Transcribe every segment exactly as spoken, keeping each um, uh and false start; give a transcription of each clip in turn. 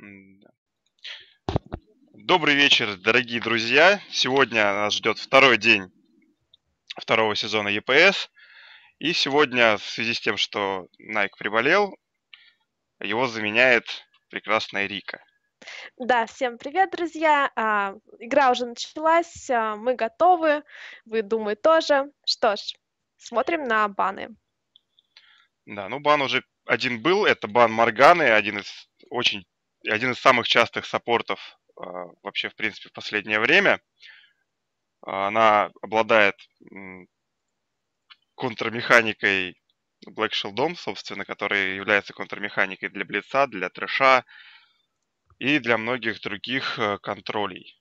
М-да. Добрый вечер, дорогие друзья. Сегодня нас ждет второй день второго сезона и пэ эс. И сегодня, в связи с тем, что Найк приболел, его заменяет прекрасная Рика. Да, всем привет, друзья! А, игра уже началась, а, мы готовы, вы, думаю, тоже. Что ж, смотрим на баны. Да, ну бан уже один был, это бан Морганы, один из очень, один из самых частых саппортов а, вообще, в принципе, в последнее время. А, Она обладает м, контрмеханикой Black Shield'ом, собственно, который является контрмеханикой для Блица, для Трэша и для многих других э, контролей.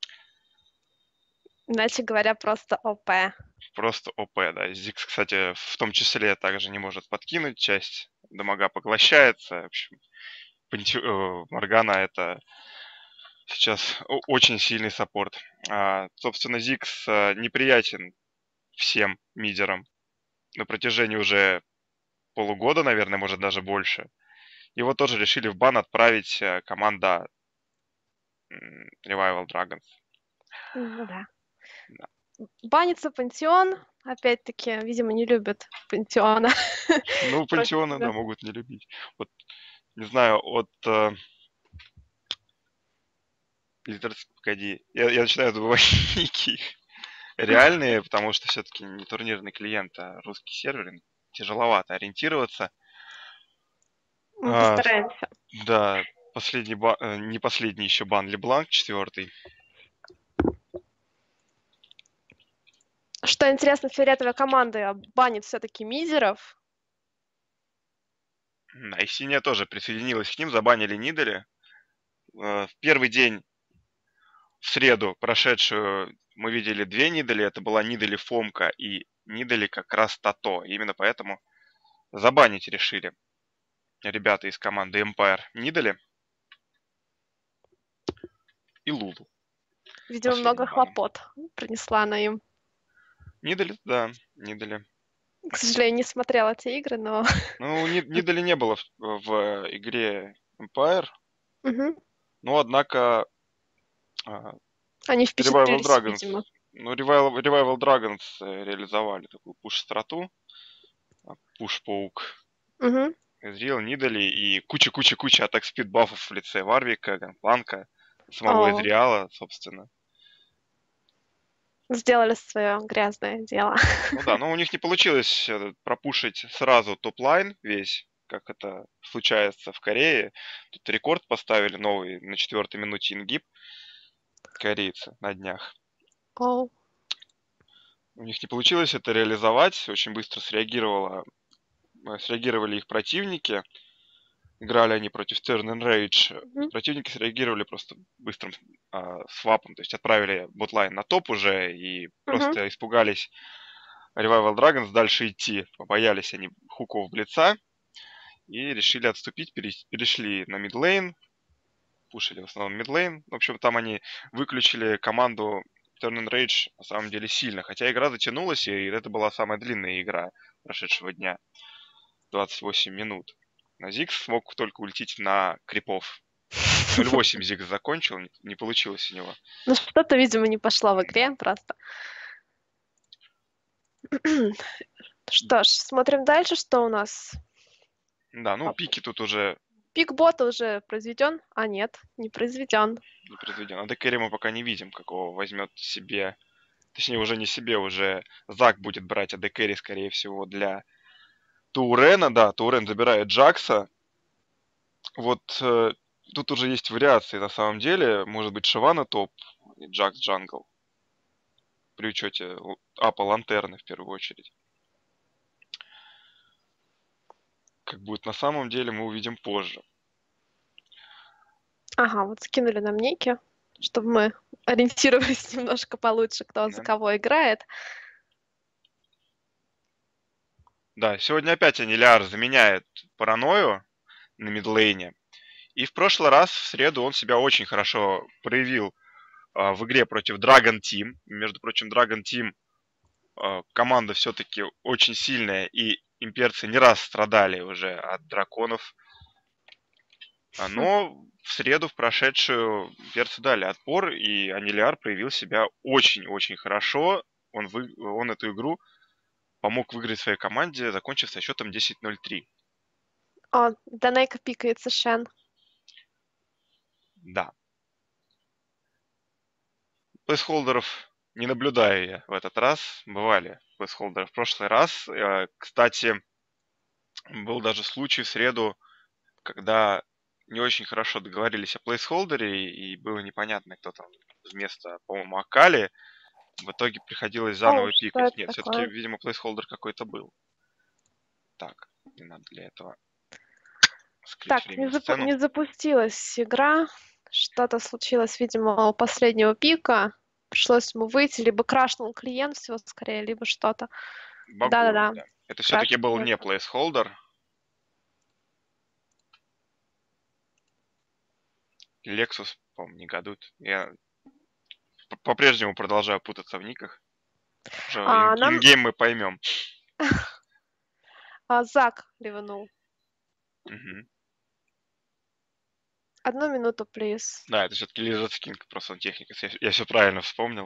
Иначе говоря, просто о пэ. Просто о пэ, да. Зикс, кстати, в том числе также не может подкинуть, часть дамага поглощается. В общем, Панти- э, Моргана это сейчас о- очень сильный саппорт. А, собственно, Зикс э, неприятен всем мидерам на протяжении уже полугода, наверное, может даже больше. Его тоже решили в бан отправить э, команда м, Revival Dragons. Ну да. Да. Банится Пантеон, опять-таки, видимо, не любят Пантеона. Ну, Против пантеоны, да, себя. могут не любить. Вот, не знаю, от э, лидерс- погоди, я, я начинаю забывать ники их реальные, потому что все-таки не турнирный клиент, а русский сервер, им тяжеловато ориентироваться. Мы А, постараемся. да, последний ба- э, не последний еще бан Лебланк, четвертый. Что интересно, фиолетовая команда банит все-таки мизеров. Да, и синяя тоже присоединилась к ним, забанили Нидали. Э, В первый день, в среду прошедшую, мы видели две Нидали. Это была Нидали Фомка и Нидали как раз Тато. Именно поэтому забанить решили ребята из команды Empire Нидали и Лулу Видимо, много последним баном. хлопот принесла она им. Нидали, да, Нидали. К сожалению, не смотрела эти игры, но... Ну, Ни- Нидали не было в, в игре Empire, Мгм. но однако а, Они Revival впечатлились, Dragons, видимо. ну, Revival, Revival Dragons э, реализовали такую пуш-страту, пуш-паук, Мгм. Ezreal, Нидали и куча-куча-куча атак спид бафов в лице Варвика, Ганпланка, самого О, Эзриала, собственно. сделали свое грязное дело. Ну да, но у них не получилось э, пропушить сразу топ-лайн весь, как это случается в Корее. Тут рекорд поставили новый на четвертой минуте ингиб корейцы на днях. О, У них не получилось это реализовать, очень быстро среагировала, э, среагировали их противники. Играли они против Turn and Rage. мгм. Противники среагировали просто быстрым а, свапом, то есть отправили ботлайн на топ уже и Мгм. просто испугались Revival Dragons дальше идти. Побоялись они хуков Блица и решили отступить, перес- перешли на мидлейн, пушили в основном мидлейн. В общем, там они выключили команду Turn and Rage на самом деле сильно, хотя игра затянулась, и это была самая длинная игра прошедшего дня, двадцать восемь минут. На Зикс смог только ультить на крипов. ноль восемь Зикс закончил, не, не получилось у него. Ну, что-то, видимо, не пошло в Да. игре просто. Что ж, смотрим дальше, что у нас. Да, ну А, пики тут уже Пик бота уже произведен? А нет, не произведен. не произведен. А Декэри мы пока не видим, какого возьмет себе. Точнее, уже не себе, уже Зак будет брать Адекэри, скорее всего, для Таурена. Да, Таурен забирает Джакса. Вот э, тут уже есть вариации на самом деле. Может быть, Шивана топ и Джакс джангл. При учете л- апа Лантерны в первую очередь. Как будет на самом деле, мы увидим позже. Ага, вот скинули нам ники, чтобы мы ориентировались немножко получше, кто за Да, кого играет. да, сегодня опять Анниляр заменяет паранойю на мидлейне. И в прошлый раз, в среду, он себя очень хорошо проявил а, в игре против Dragon Team. Между прочим, Dragon Team а, команда все-таки очень сильная, и имперцы не раз страдали уже от драконов. А, Но в среду, в прошедшую, перцы дали отпор, и Анилиар проявил себя очень-очень хорошо. Он, вы... он эту игру помог выиграть своей команде, закончив со счетом десять ноль три. О, Данейка пикается Шен. Да. Плейсхолдеров не наблюдаю я в этот раз. Бывали плейсхолдеры в прошлый раз. Э, Кстати, был даже случай в среду, когда не очень хорошо договорились о плейсхолдере, и было непонятно, кто там вместо, по-моему, Акали. В итоге приходилось О, заново что пикать. это Нет, все-таки, такое? видимо, плейсхолдер какой-то был. Так, не надо для этого скрыть Так, не, временно запу- сцену. не запустилась игра. Что-то случилось, видимо, у последнего пика. Пришлось ему выйти, либо крашнул клиент всего скорее, либо что-то. Багует, Да-да-да, да. Это все-таки был крашнуло. не плейсхолдер. Lexus, по-моему, негодует. Я п- по-прежнему продолжаю путаться в никах. Уже ин- А, нам ингейм мы поймем. а, Зак ливанул. Мгм. Одну минуту, плиз. Да, это все-таки Lizard King, просто он техник. Я, все правильно вспомнил.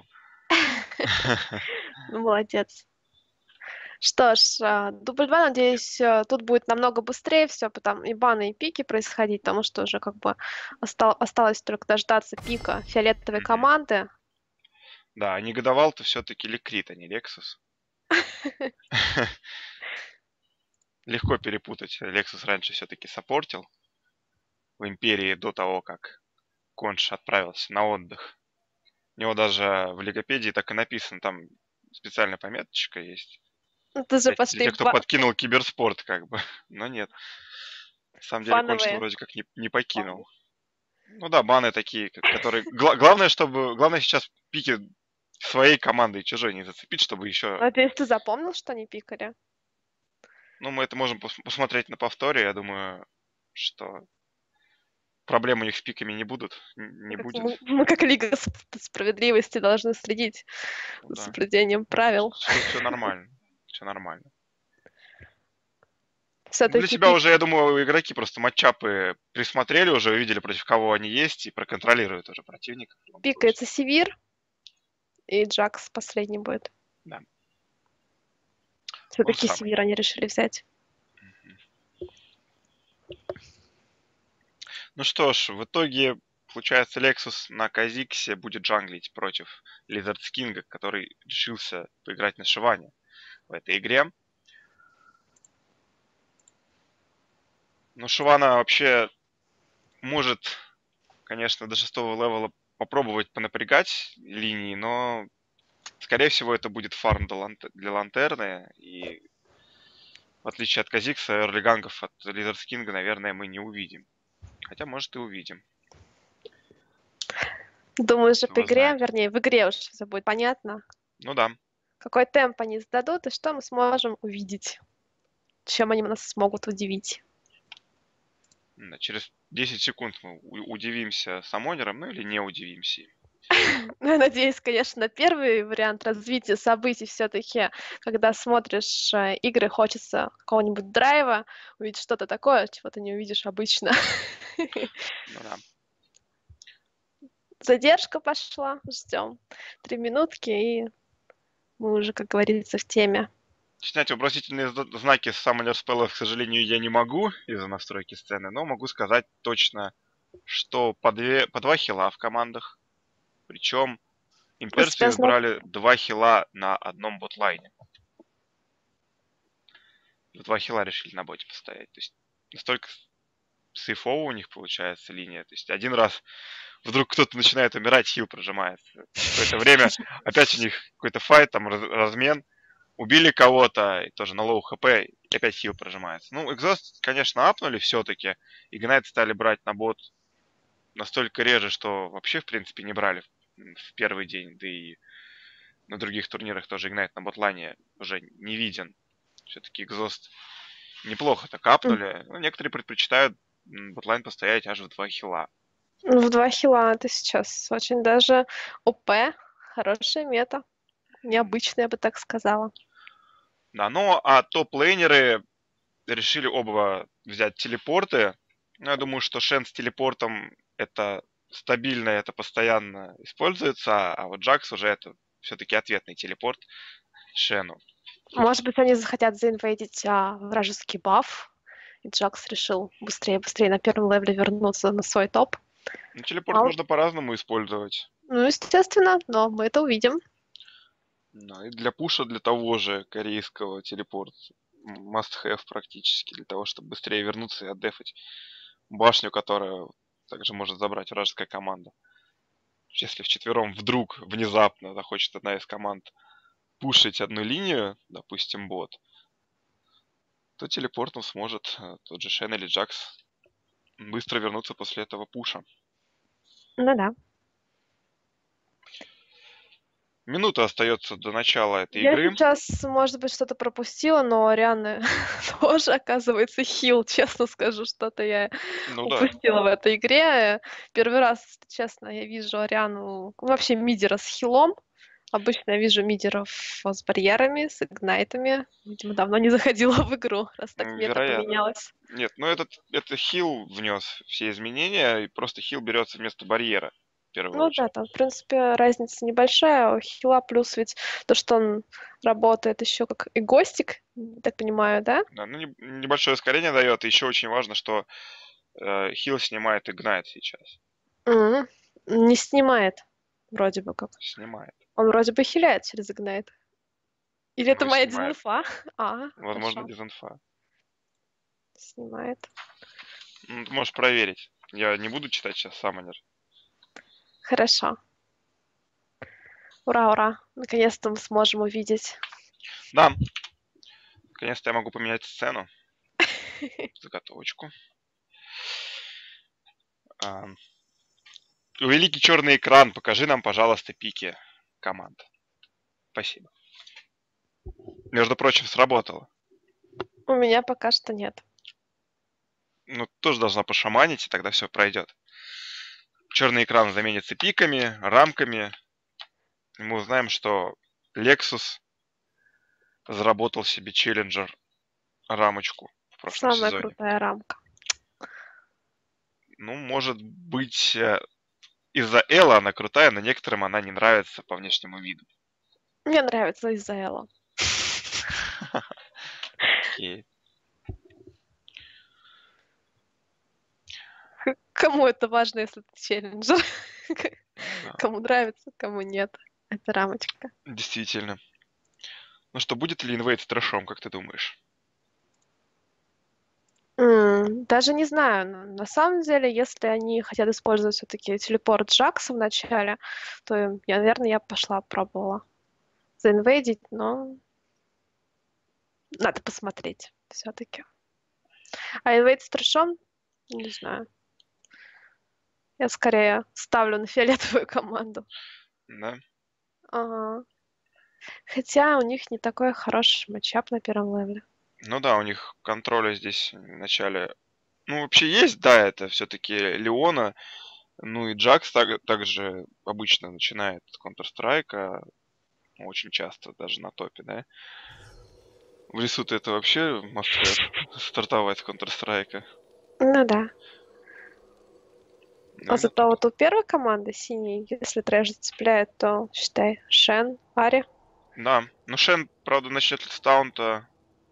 Ну, молодец. Что ж, а, дубль два, надеюсь, а, тут будет намного быстрее все, потому и баны, и пики происходить, потому что уже как бы остал- осталось только дождаться пика фиолетовой Мгм. команды. Да, а негодовал-то все-таки Ликрит, а не Lexus. Легко перепутать. Lexus раньше все-таки саппортил в Империи до того, как Конш отправился на отдых. У него даже в Лигопедии так и написано, там специальная пометочка есть. Ну, тут же Для, для пошли тех, кто ба- подкинул киберспорт, как бы. Но нет. На самом деле Конш бановые вроде как не, не баны. покинул. Ну да, баны такие, ко- которые... гла- главное, чтобы... Главное сейчас пики своей команды и чужой не зацепить, чтобы еще... Надеюсь, ты запомнил, что они пикали? Ну, мы это можем пос- посмотреть на повторе. Я думаю, что проблем у них с пиками не будут. н- Не Как будет. Мы, мы как Лига Сп- Справедливости должны следить Ну за да. соблюдением правил. Все, все нормально. Все нормально. Ну, для Все-таки себя пик уже, я думаю, игроки просто матчапы присмотрели уже, увидели, против кого они есть, и проконтролируют уже противника в любом случае. пикается Севир, и Джакс последний будет. Да, он Все-таки самый. Севир они решили взять. Ну что ж, в итоге, получается, Lexus на Казиксе будет джанглить против Lizard King, который решился поиграть на Шиване в этой игре. Но Шивана вообще может, конечно, до шестого левела попробовать понапрягать линии, но, скорее всего, это будет фарм для ланте- для Лантерны, и в отличие от Казикса, эрлигангов от Lizard King, наверное, мы не увидим. Хотя, может, и увидим. Думаю, уже по Кто игре, знает. вернее, в игре уже все будет понятно, Ну да. какой темп они сдадут и что мы сможем увидеть, чем они нас смогут удивить. Да, через десять секунд мы у- удивимся самонером, ну или не удивимся им. Ну, я надеюсь, конечно, на первый вариант развития событий все-таки, когда смотришь э, игры, хочется какого-нибудь драйва, увидеть что-то такое, чего ты не увидишь обычно. Ну да. Задержка пошла, ждем три минутки, и мы уже, как говорится, в теме. Снять вопросительные зна- знаки с Summoner спеллов, к сожалению, я не могу из-за настройки сцены, но могу сказать точно, что по, две, по два хила в командах. Причем У имперцы тебя знак... избрали два хила на одном ботлайне. В два хила решили на боте постоять. То есть настолько сейфово у них получается линия. То есть один раз вдруг кто-то начинает умирать, хил прожимается. Какое-то время опять у них какой-то файт, там раз- размен. Убили кого-то, и тоже на лоу хп, и опять хил прожимается. Ну, экзост, конечно, апнули все-таки. Игнайт стали брать на бот настолько реже, что вообще, в принципе, не брали в в первый день. Да и на других турнирах тоже Игнайт на ботлайне уже не виден. Все-таки экзост неплохо так апнули. Ну, некоторые предпочитают м, ботлайн постоять аж в два хила. Ну, в два хила это сейчас очень даже ОП, хорошая мета, М, необычная, я бы так сказала. Да, ну а топ-лейнеры решили оба взять телепорты. Ну, я думаю, что Шен с телепортом это стабильно, это постоянно используется, а вот Джакс уже это все-таки ответный телепорт Шену. Может быть, они захотят заинвейдить а, вражеский баф, и Джакс решил быстрее-быстрее на первом левеле вернуться на свой топ. Ну, телепорт Мало- можно по-разному использовать. Ну, естественно, но мы это увидим. Ну, и для пуша, для того же корейского телепорт must have практически, для того, чтобы быстрее вернуться и отдефать башню, которая также может забрать вражеская команда. Если вчетвером вдруг внезапно захочет одна из команд пушить одну линию, допустим, бот, то телепортом сможет э, тот же Шен или Джакс быстро вернуться после этого пуша. Ну да. Минута остается до начала этой Я игры. сейчас, может быть, что-то пропустила, но Арианы тоже, оказывается, хил, честно скажу, что-то я Ну да, упустила в этой игре. Первый раз, если честно, я вижу Ариану, вообще мидера с хилом. Обычно я вижу мидеров с барьерами, с игнайтами. Видимо, давно не заходила в игру, раз так м, мета вероятно. поменялась. Нет, ну этот, это хил внес все изменения, и просто хил берется вместо барьера, в первую Ну да, очередь. там, в принципе, разница небольшая. У хила плюс ведь то, что он работает еще как и гостик, так понимаю, да? Да, ну, не- небольшое ускорение дает, и еще очень важно, что э, хил снимает игнайт сейчас. М, Не снимает, вроде бы как. Снимает. Он вроде бы хиляет через игнайт. Или это Ну, моя снимает. дизинфа? А, Возможно, хорошо, дезинфа. снимает. Ну, ты можешь проверить. Я не буду читать сейчас саммонер. Хорошо. Ура, ура. Наконец-то мы сможем увидеть. Да, наконец-то я могу поменять сцену. Заготовочку. А, великий черный экран, покажи нам, пожалуйста, пики команд. Спасибо. Между прочим, сработало. У меня пока что нет. Ну, тоже должна пошаманить, и тогда все пройдет. Черный экран заменится пиками, рамками. И мы узнаем, что Lexus заработал себе челленджер рамочку в прошлом Самая сезоне. крутая рамка. Ну, может быть, э, из-за Элла она крутая, но некоторым она не нравится по внешнему виду. Мне нравится из-за Элла. Окей. Кому это важно, если это челленджер? Да, Кому нравится, кому нет. Это рамочка. действительно. Ну что, будет ли инвейт с трэшом, как ты думаешь? М, Даже не знаю. но На самом деле, если они хотят использовать все-таки телепорт Джакса в начале, то, я, наверное, я пошла, пробовала заинвейдить, но надо посмотреть все-таки. А инвейд с трэшом? Не знаю. Я скорее ставлю на фиолетовую команду. Да? Ага. Хотя у них не такой хороший матчап на первом левеле. Ну да, у них контроля здесь в начале... Ну, вообще есть, да, это все-таки Леона. Ну и Джакс так- также обычно начинает с Counter-Strike, очень часто даже на топе, да? В лесу-то это вообще must have, стартовать с Counter-Strike. Ну да. Но А они зато тут... вот у первой команды синей, если трэш зацепляет, то считай Шен, Ари. Да, ну Шен, правда, начнет с таунта,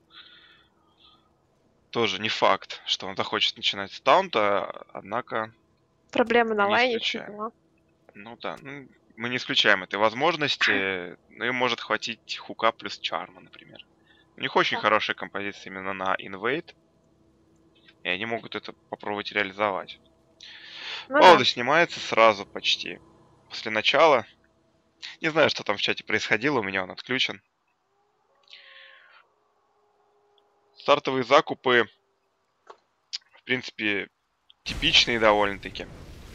тоже не факт, что он захочет начинать с таунта, однако Проблемы мы на не лайне, все исключаем. дела. Ну да, ну, мы не исключаем этой возможности, но им может хватить хука плюс чарма, например. У них очень Да. хорошая композиция именно на инвейт, и они могут это попробовать реализовать. Ну да. Пауза снимается сразу почти после начала. Не знаю, что там в чате происходило, у меня он отключен. Стартовые закупы, в принципе, типичные довольно-таки.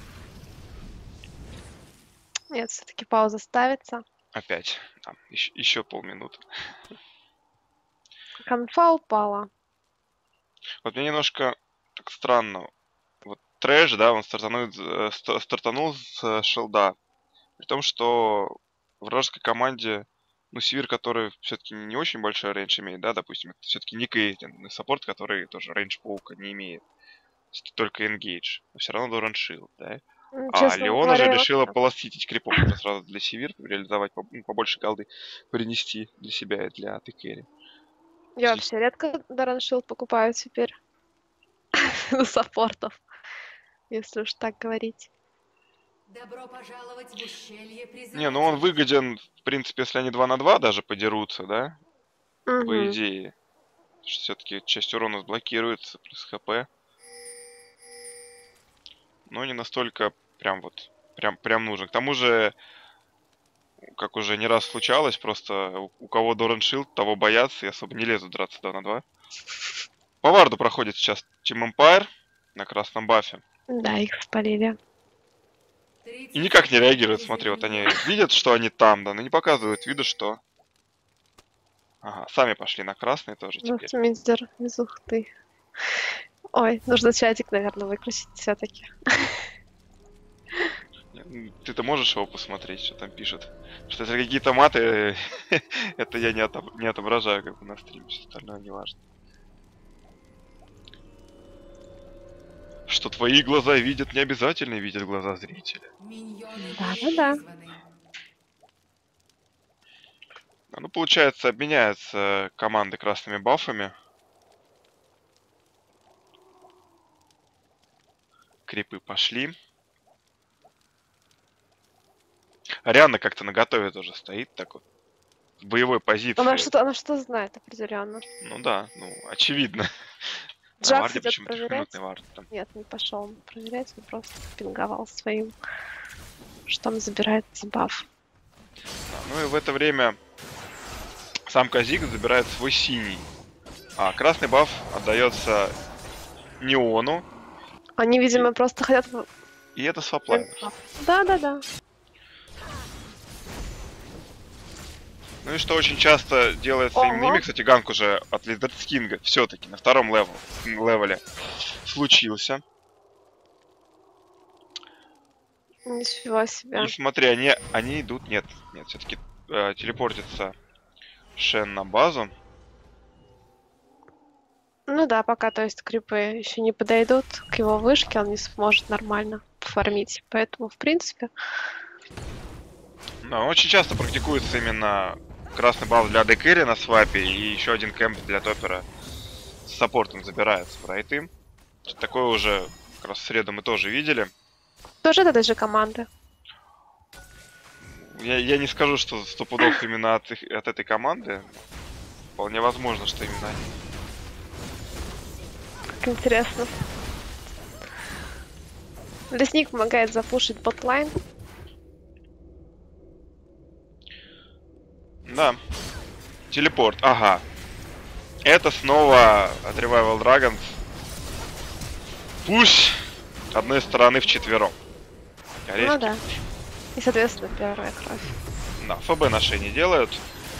Нет, все-таки пауза ставится. Опять, там, еще, еще полминуты. Конфа упала. Вот мне немножко так странно. Вот трэш, да, он стартанул, э, ста- стартанул с э, шелда. При том, что в вражеской команде, ну, Сивир, который все-таки не очень большой рейндж имеет, да, допустим, это все-таки не Кейтлин, саппорт, который тоже рейндж паука не имеет. Если только Engage. Но все равно Доран Шилд, да? М, А Честно Леона же говоря, решила вообще. полоситить крипов уже сразу для Севир, реализовать по- ну, побольше голды, принести для себя и для Текери. Я вообще редко Даран Шилд покупаю теперь. У саппортов, если уж так говорить. Добро пожаловать в ущелье Не, ну он призывателей. выгоден, в принципе, если они два на два даже подерутся, да? По Мгм. идее. Все-таки часть урона сблокируется, плюс ХП. Но не настолько прям вот, прям, прям нужен. К тому же, как уже не раз случалось, просто у, у кого Доран Шилд, того боятся и особо не лезут драться два на два. По варду проходит сейчас Team Empire на красном бафе. Да, их спалили. И никак не реагируют, смотри, вот они видят, что они там, да, но не показывают виду, что... Ага, сами пошли на красный тоже Ну, теперь. мизер из Ухты. Ой, нужно чатик, наверное, выключить все-таки. Ты-то можешь его посмотреть, что там пишут? Что если какие-то маты, это я не, отоб- не отображаю как бы на стриме, все остальное не важно. Что твои глаза видят, не обязательно видят глаза зрителя. Миньоны Да, были да, да. призваны. А, Ну, получается, обменяются команды красными бафами. Крипы пошли. Ариана как-то наготове тоже стоит, так вот. В боевой позиции. Она что-то, она что знает определенно. Ну да, ну, очевидно. На Джакс варде идет почему проверять. трехминутный вард там. Нет, не пошел он проверять, он просто пинговал своим, что там забирает баф. Да, ну и в это время сам Казик забирает свой синий. А красный баф отдается Неону. Они, видимо, просто хотят... в- И это сваплайнер. Да, да, да. Ну и что очень часто делается именно Ого. ими, кстати, ганк уже от Лидерт Кинга все-таки на втором левел, левеле случился. Ничего себе. И смотри, они, они идут, нет, нет, все-таки э, телепортится Шен на базу. Ну да, пока, то есть, крипы еще не подойдут к его вышке, он не сможет нормально фармить. Поэтому, в принципе, Да, очень часто практикуется именно красный баф для декэри на свапе и еще один кэмп для топера с саппортом забирается брайты. Такое уже как раз в среду мы тоже видели. тоже это даже команды. Я, я не скажу, что сто пудов именно от, их- от этой команды. Вполне возможно, что именно они. Как интересно. Лесник помогает запушить ботлайн. Да. Телепорт, ага. Это снова от Revival Dragons. Пуш одной стороны вчетвером. Ну да. И, соответственно, первая кровь. Да, ФБ на шее делают.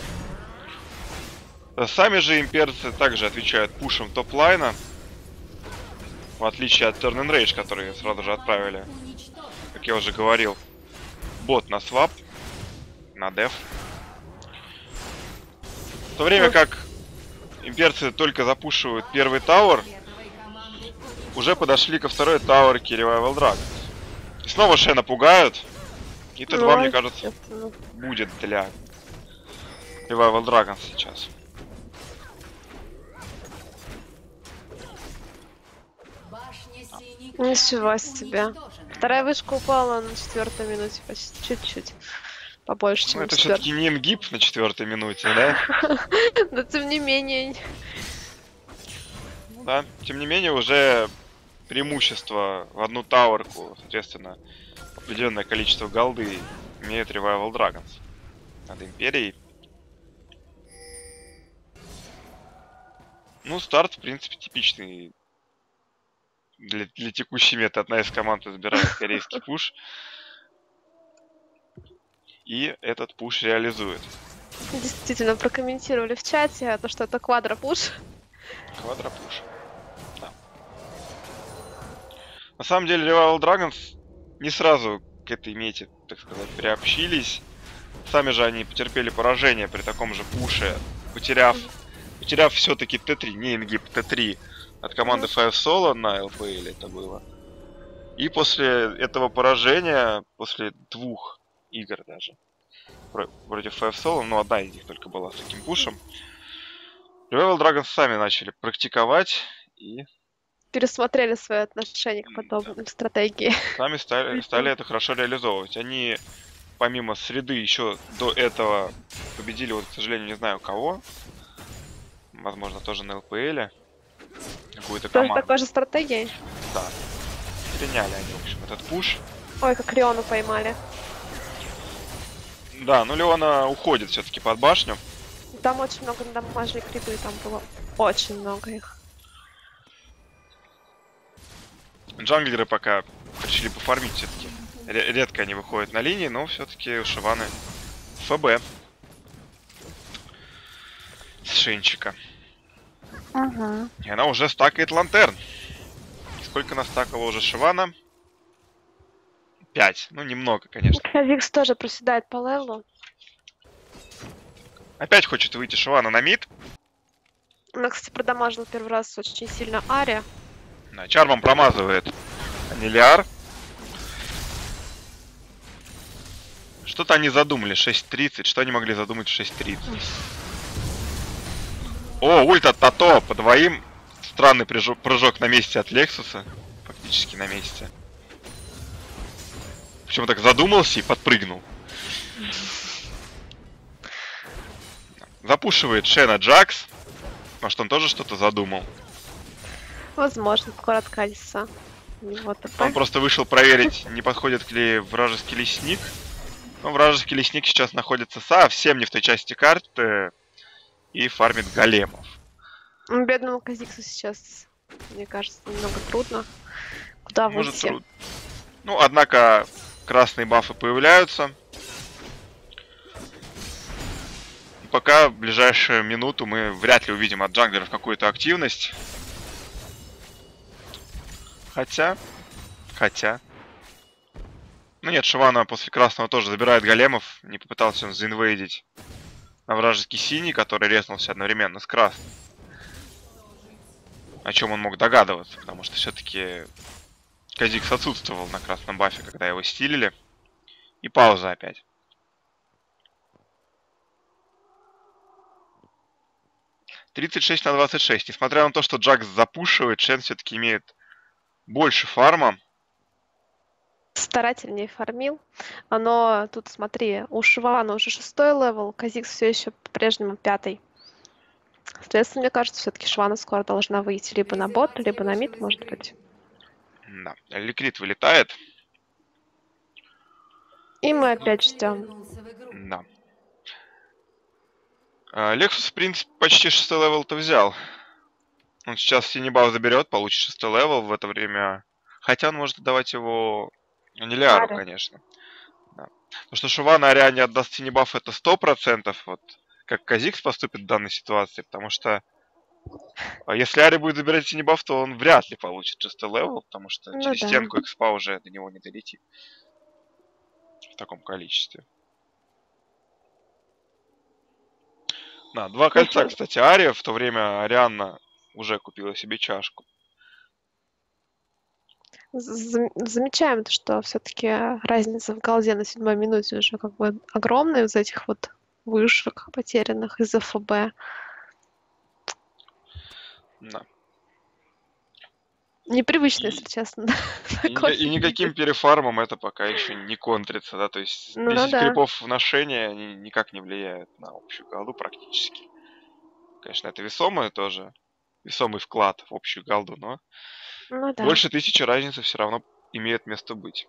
Сами же имперцы также отвечают пушем топ-лайна. В отличие от Turn and Rage, которые сразу же отправили, как я уже говорил, бот на свап, на деф. В то время как имперцы только запушивают первый тауэр, уже подошли ко второй тауэрке Revival Dragons. И снова Шена пугают. И Т два, Ну, мне кажется, естественно. будет для Revival Dragons сейчас. Башня синих Ничего чар себе. уничтожена. Вторая вышка упала на четвертой минуте почти чуть-чуть. Побольше, Ну, чем это четвертая. все-таки не ингиб на четвертой минуте, да? Но тем не менее. Ну да. Тем не менее, уже преимущество в одну тауэрку, соответственно, определенное количество голды имеет Revival Dragons над Империей. Ну, старт, в принципе, типичный для, для текущей меты. Одна из команд забирает корейский пуш. И этот пуш реализует. Действительно, прокомментировали в чате, то, что это квадропуш. Квадропуш. Да. На самом деле, Revival Dragons не сразу к этой мете, так сказать, приобщились. Сами же они потерпели поражение при таком же пуше, потеряв потеряв все-таки Т три, не ингиб, Т три от команды Five Solo на эл пи эл это было. И после этого поражения, после двух игр даже, против Five Solo, ну одна из них только была с таким пушем, Revival Dragons сами начали практиковать и... Пересмотрели свое отношение к подобным да. стратегии. Сами стали, стали это хорошо реализовывать. Они, помимо среды, еще до этого победили, вот, к сожалению, не знаю кого. Возможно, тоже на эл пи эл. Какую-то Тоже команду. такой же стратегией. Да. Приняли они, в общем, этот пуш. Ой, как Леону поймали. Да, ну Леона уходит все-таки под башню. Там очень много дамажей криты, там было очень много их. Джанглеры пока решили пофармить все-таки. Редко они выходят на линии, но все-таки у Шиваны ФБ. С Шенчика. Ага. И она уже стакает лантерн. И сколько настакала уже Шивана? Пять. Ну, немного, конечно. Викс тоже проседает по левелу. Опять хочет выйти Шивана на мид. Она, кстати, продамажила первый раз очень сильно Ари. Да, Чармом промазывает Анилиар. Что-то они задумали. шесть тридцать. Что они могли задумать в шесть тридцать? О, ульт от Тато по двоим. Странный прыжок, прыжок на месте от Лексуса. Фактически на месте. Почему так задумался и подпрыгнул. Запушивает Шена Джакс. Может, он тоже что-то задумал. Возможно, скоро откатится. Вот Он просто вышел проверить, не подходит ли вражеский лесник. Но вражеский лесник сейчас находится совсем не в той части карты и фармит големов. Бедному Казиксу сейчас, мне кажется, немного трудно. Куда Может, выйти? труд... Ну, однако, красные бафы появляются. И пока в ближайшую минуту мы вряд ли увидим от джанглеров какую-то активность. Хотя... Хотя... Ну нет, Шивана после красного тоже забирает големов. Не попытался он заинвейдить на вражеский синий, который резнулся одновременно с красным. О чем он мог догадываться, потому что все-таки Казикс отсутствовал на красном бафе, когда его стилили. И пауза опять. тридцать шесть на двадцать шесть. Несмотря на то, что Джакс запушивает, Шен все-таки имеет больше фарма. Старательнее фармил. Но тут, смотри, у Шивана уже шестой левел, Казикс все еще по-прежнему пятый. Соответственно, мне кажется, все-таки Шивана скоро должна выйти либо на бот, либо на мид, может быть. Да, Ликрит вылетает. И мы опять ждем. Вернулся в игру. Да. А, Лексус, в принципе, почти шестой левел-то взял. Он сейчас синебаф заберет, получит шестой левел в это время. Хотя он может отдавать его Анилиару, Аре. конечно. Да. Потому что Шивана Ариа не отдаст синебаф, это сто процентов. Вот как Казикс поступит в данной ситуации. Потому что а если Ари будет забирать синебаф, то он вряд ли получит шестой левел. Потому что Ну через да. стенку экспа уже до него не долетит. В таком количестве. Да, два кольца, кстати, Ария. В то время Арианна уже купила себе чашку. Зам- Замечаем, то, что все-таки разница в голде на седьмой минуте уже как бы огромная из этих вот вышек потерянных из-за ФБ. Да. Непривычно, И- если честно. И, ни- и никаким перефармом это пока еще не контрится, да, то есть Ну десять да. крипов в ношении, они никак не влияют на общую голду практически. Конечно, это весомое тоже, весомый вклад в общую голду, но Ну да. больше тысячи разницы все равно имеет место быть.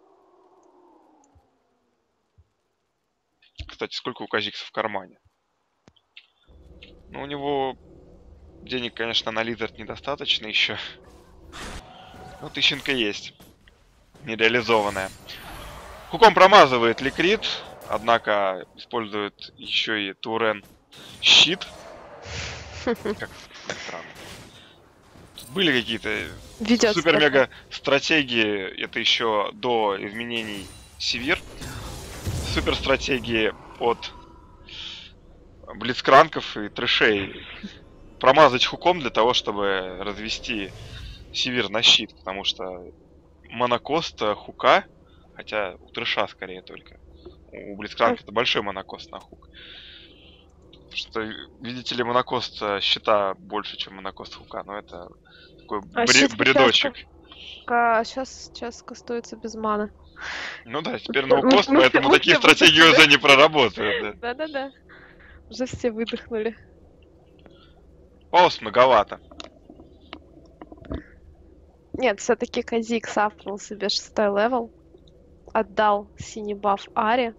Кстати, сколько у Казикса в кармане? Ну, у него денег, конечно, на Лизард недостаточно еще. Ну, тысячинка есть. Нереализованная. Хуком промазывает Ликрит, однако использует еще и Турен щит. Как, как странно. Тут были какие-то Ведет супер-мега стратегии, это еще до изменений Сивир. Супер стратегии от блицкранков и трэшей промазать хуком для того, чтобы развести Сивир на щит, потому что монокост э, хука, хотя у трэша скорее только. У Блицкранка это большой монокост на хук. Потому что, видите ли, монокост э, щита больше, чем монокост хука, но это такой А бре- щит сейчас, бредочек. сейчас, сейчас кастуется без маны. Ну да, теперь Мы- ноукост, мы все- поэтому мы такие все стратегии выдохнули. уже не проработают. Да. Да-да-да. Уже все выдохнули. Пауз многовато. Нет, все-таки Казик сапнул себе шестой левел. Отдал синий баф Ари.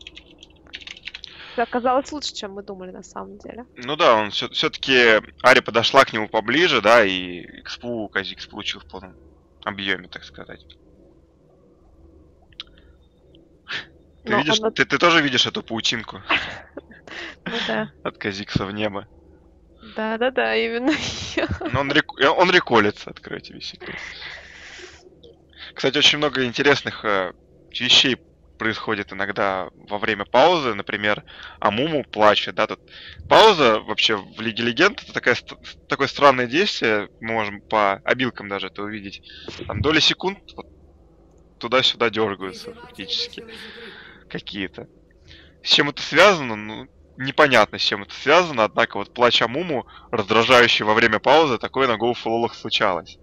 Это оказалось лучше, чем мы думали на самом деле. Ну да, он все- все-таки Ари подошла к нему поближе, да, и экспу Казикс получил в полном объеме, так сказать. Ты, Но видишь, он от- ты, ты тоже видишь эту паутинку Ну да. от Казикса в небо? Да-да-да, именно её. Но он, рек- э, он реколится, открою тебе секрет. Кстати, очень много интересных э, вещей происходит иногда во время паузы. Например, Амуму плачет, да, тут пауза вообще в Лиге Легенд это такая, ст- такое странное действие, мы можем по обилкам даже это увидеть. Там доли секунд вот туда-сюда дергаются фактически какие-то. С чем это связано, ну, непонятно, с чем это связано, однако вот плач Амуму, раздражающий во время паузы, такое на Go for Lol'ах случалось.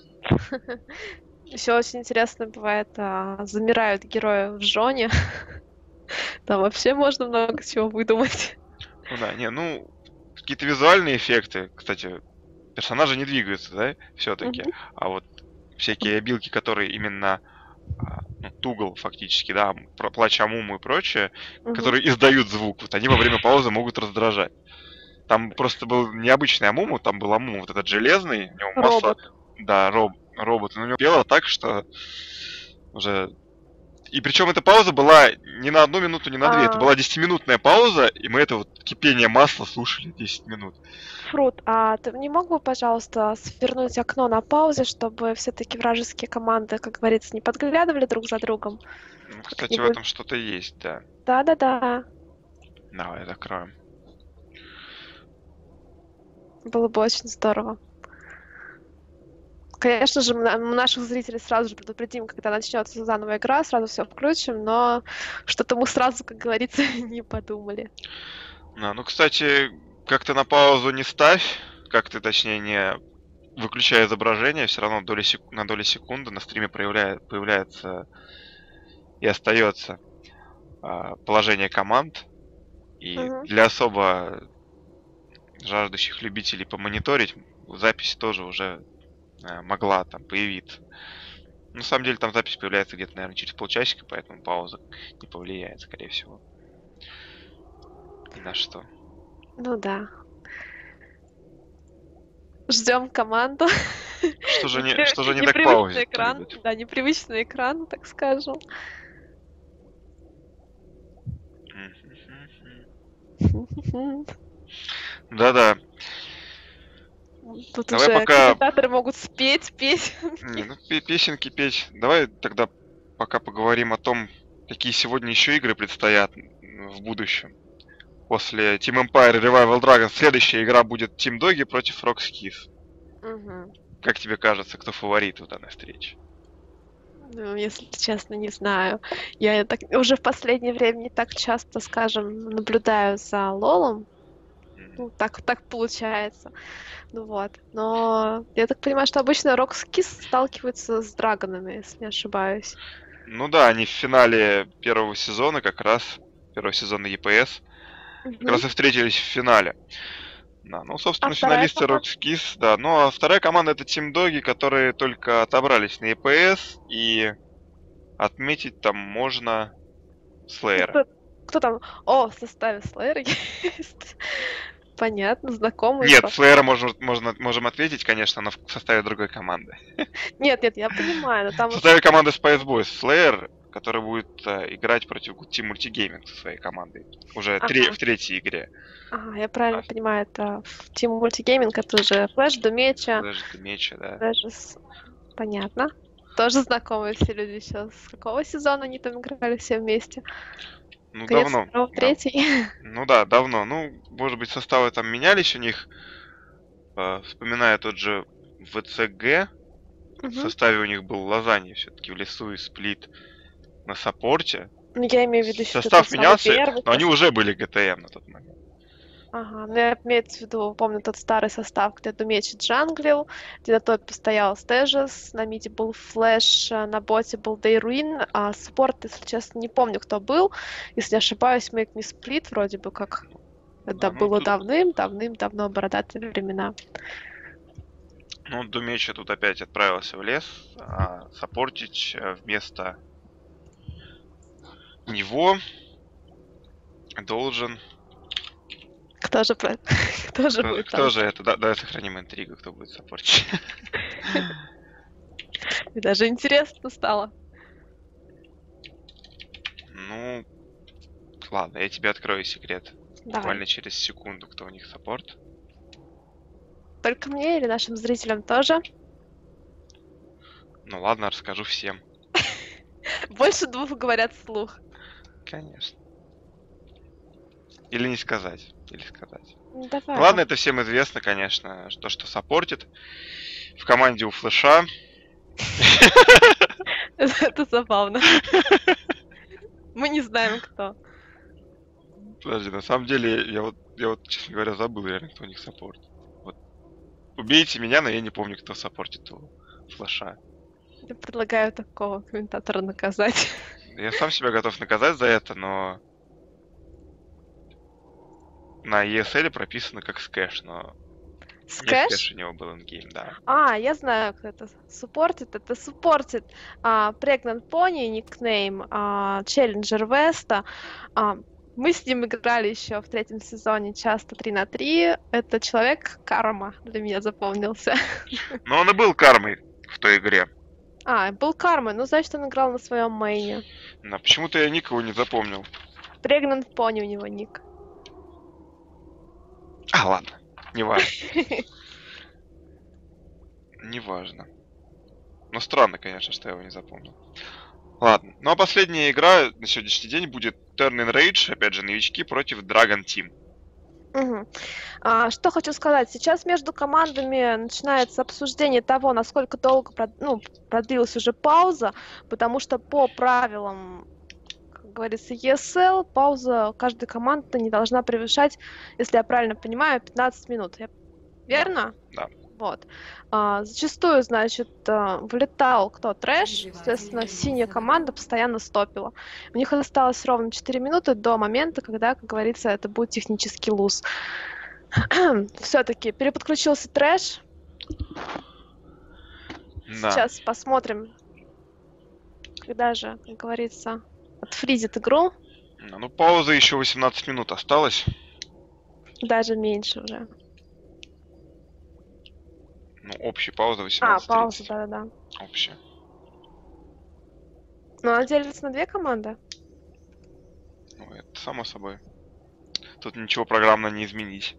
Еще очень интересно бывает, а, замирают герои в жоне. Там вообще можно много чего выдумать. Ну да, не, ну, какие-то визуальные эффекты, кстати, персонажи не двигаются, да, все-таки, Мгм. а вот всякие обилки, которые именно а, ну, тугл фактически, да, про плач Амуму и прочее, Мгм. которые издают звук, вот они во время паузы могут раздражать. Там просто был необычный Амуму, там был Амуму вот этот железный, у него масса, Робот. да, роб, робот, но у него пело так, что уже... И причем эта пауза была не на одну минуту, не на две, это А. была десятиминутная пауза, и мы это вот кипение масла слушали десять минут. Фрут, а ты не мог бы, пожалуйста, свернуть окно на паузе, чтобы все-таки вражеские команды, как говорится, не подглядывали друг за другом? Ну, кстати, в Как-нибудь. этом что-то есть, да. Да-да-да. Давай закроем. Было бы очень здорово. Конечно же, мы на- мы наших зрителей сразу же предупредим, когда начнется заново игра, сразу все включим, но что-то мы сразу, как говорится, не подумали. Да, ну, кстати, как ты на паузу не ставь, как ты, точнее, не выключая изображение, все равно доли сек- на доли секунды на стриме проявляет, появляется и остается а, положение команд. И Мгм. для особо жаждущих любителей помониторить, запись тоже уже а, могла там появиться. На самом деле там запись появляется где-то, наверное, через полчасика, поэтому пауза не повлияет, скорее всего. Ни на что. Ну да. Ждем команду. Что же не, Непри- что же не так непривычный паузе? экран. Да, непривычный экран, так скажем. Да-да. Тут Давай уже пока- комментаторы могут спеть, петь. Не, ну пе- песенки петь. Давай тогда пока поговорим о том, какие сегодня еще игры предстоят м, в будущем. После Team Empire Revival Dragon следующая игра будет Team Doggy против Rockskiss. Мгм. Как тебе кажется, кто фаворит в данной встрече? Ну, если честно, не знаю. Я так, уже в последнее время не так часто, скажем, наблюдаю за Лолом. М. Ну, так, так получается. Ну вот. Но я так понимаю, что обычно Rockskiss сталкиваются с драгонами, если не ошибаюсь. Ну да, они в финале первого сезона как раз, первого сезона и пи эс, как Мгм. раз и встретились в финале. Да, ну, собственно, А вторая финалисты команда? Rockskiss, да. Ну, а вторая команда это Team Doggy, которые только отобрались на и пи эс, и отметить там можно Slayer. Кто, кто там? О, в составе Slayer есть. Понятно, знакомый. Нет, просто. Slayer можно, можно, можем ответить, конечно, но в составе другой команды. Нет, нет, я понимаю, но там... В составе команды Spice Boys Slayer, который будет э, играть против Team Multigaming со своей командой. Уже тре- Ага. в третьей игре. Ага, я правильно А. понимаю, это в Team Multigaming, это уже Флэш, Думеча, Даже меча, да. даже с... Понятно. Тоже знакомые все люди еще. С какого сезона они там играли все вместе? Ну, Конец давно. второго, Да. третий. Ну да, давно. Ну, может быть, составы там менялись у них. э, вспоминая тот же ВЦГ, в Мгм. составе у них был Лазанья все-таки в лесу и Сплит на саппорте. Ну, я имею в виду еще Состав тот самый менялся, первый но они состав. уже были ГТМ на тот момент. Ага, ну я имеется в виду, помню тот старый состав, где Думечи джанглил, где на топе стоял Стежес, на миде был Флэш, а на боте был Дейруин, а саппорт, если честно, не помню, кто был. Если не ошибаюсь, Make Me Split вроде бы как. Это Да, ну было тут, давным-давным-давно, бородатые времена. ну, Думеча тут опять отправился в лес, а саппортить э, вместо него должен... Кто же, про- кто же Кто, будет кто там? же это? Да, давай сохраним интригу, кто будет саппортить. Мне даже интересно стало. Ну, ладно, я тебе открою секрет. Давай. Буквально через секунду, кто у них саппорт. Только мне или нашим зрителям тоже? Ну ладно, расскажу всем. Больше двух говорят вслух. Конечно. Или не сказать. Или сказать. Ну, давай. Ну ладно, это всем известно, конечно, что что саппортит. В команде у Флэша. Это забавно. Мы не знаем, кто. Подожди, на самом деле, я вот, я вот, честно говоря, забыл реально, кто у них саппорт. Вот. Убейте меня, но я не помню, кто саппортит у Флэша. Я предлагаю такого комментатора наказать. Я сам себя готов наказать за это, но на и эс эл прописано как скэш, но не Скэш? скэш у него был ингейм, да. А, я знаю, кто это. Суппортит. Это суппортит а, Pregnant Pony, никнейм, а, Challenger Веста. А, мы с ним играли еще в третьем сезоне часто три на три. Это человек карма для меня запомнился. Но он и был кармой в той игре. А, был кармой, ну, значит, он играл на своем мейне. Но почему-то я никого не запомнил. Pregnant Pony у него ник. А, ладно. Неважно. Неважно. Но странно, конечно, что я его не запомнил. Ладно. Ну а последняя игра на сегодняшний день будет Turn in Rage, опять же, новички против Dragon Team. Мгм. А, что хочу сказать. Сейчас между командами начинается обсуждение того, насколько долго прод- ну, продлилась уже пауза, потому что по правилам, как говорится, и эс эл, пауза каждой команды не должна превышать, если я правильно понимаю, пятнадцать минут. Я- Верно? Да. Вот. А, зачастую, значит, а, вылетал кто? Трэш, соответственно, синяя команда постоянно стопила. У них осталось ровно четыре минуты до момента, когда, как говорится, это будет технический луз. Все-таки переподключился Трэш. Да. Сейчас посмотрим, когда же, как говорится, отфризит игру. Ну, ну, пауза еще восемнадцать минут осталось. Даже меньше уже. Ну, общая пауза А, восемнадцать пауза, тридцать. да-да-да. Общая. Но она делится на две команды. Ну, это само собой. Тут ничего программно не изменить.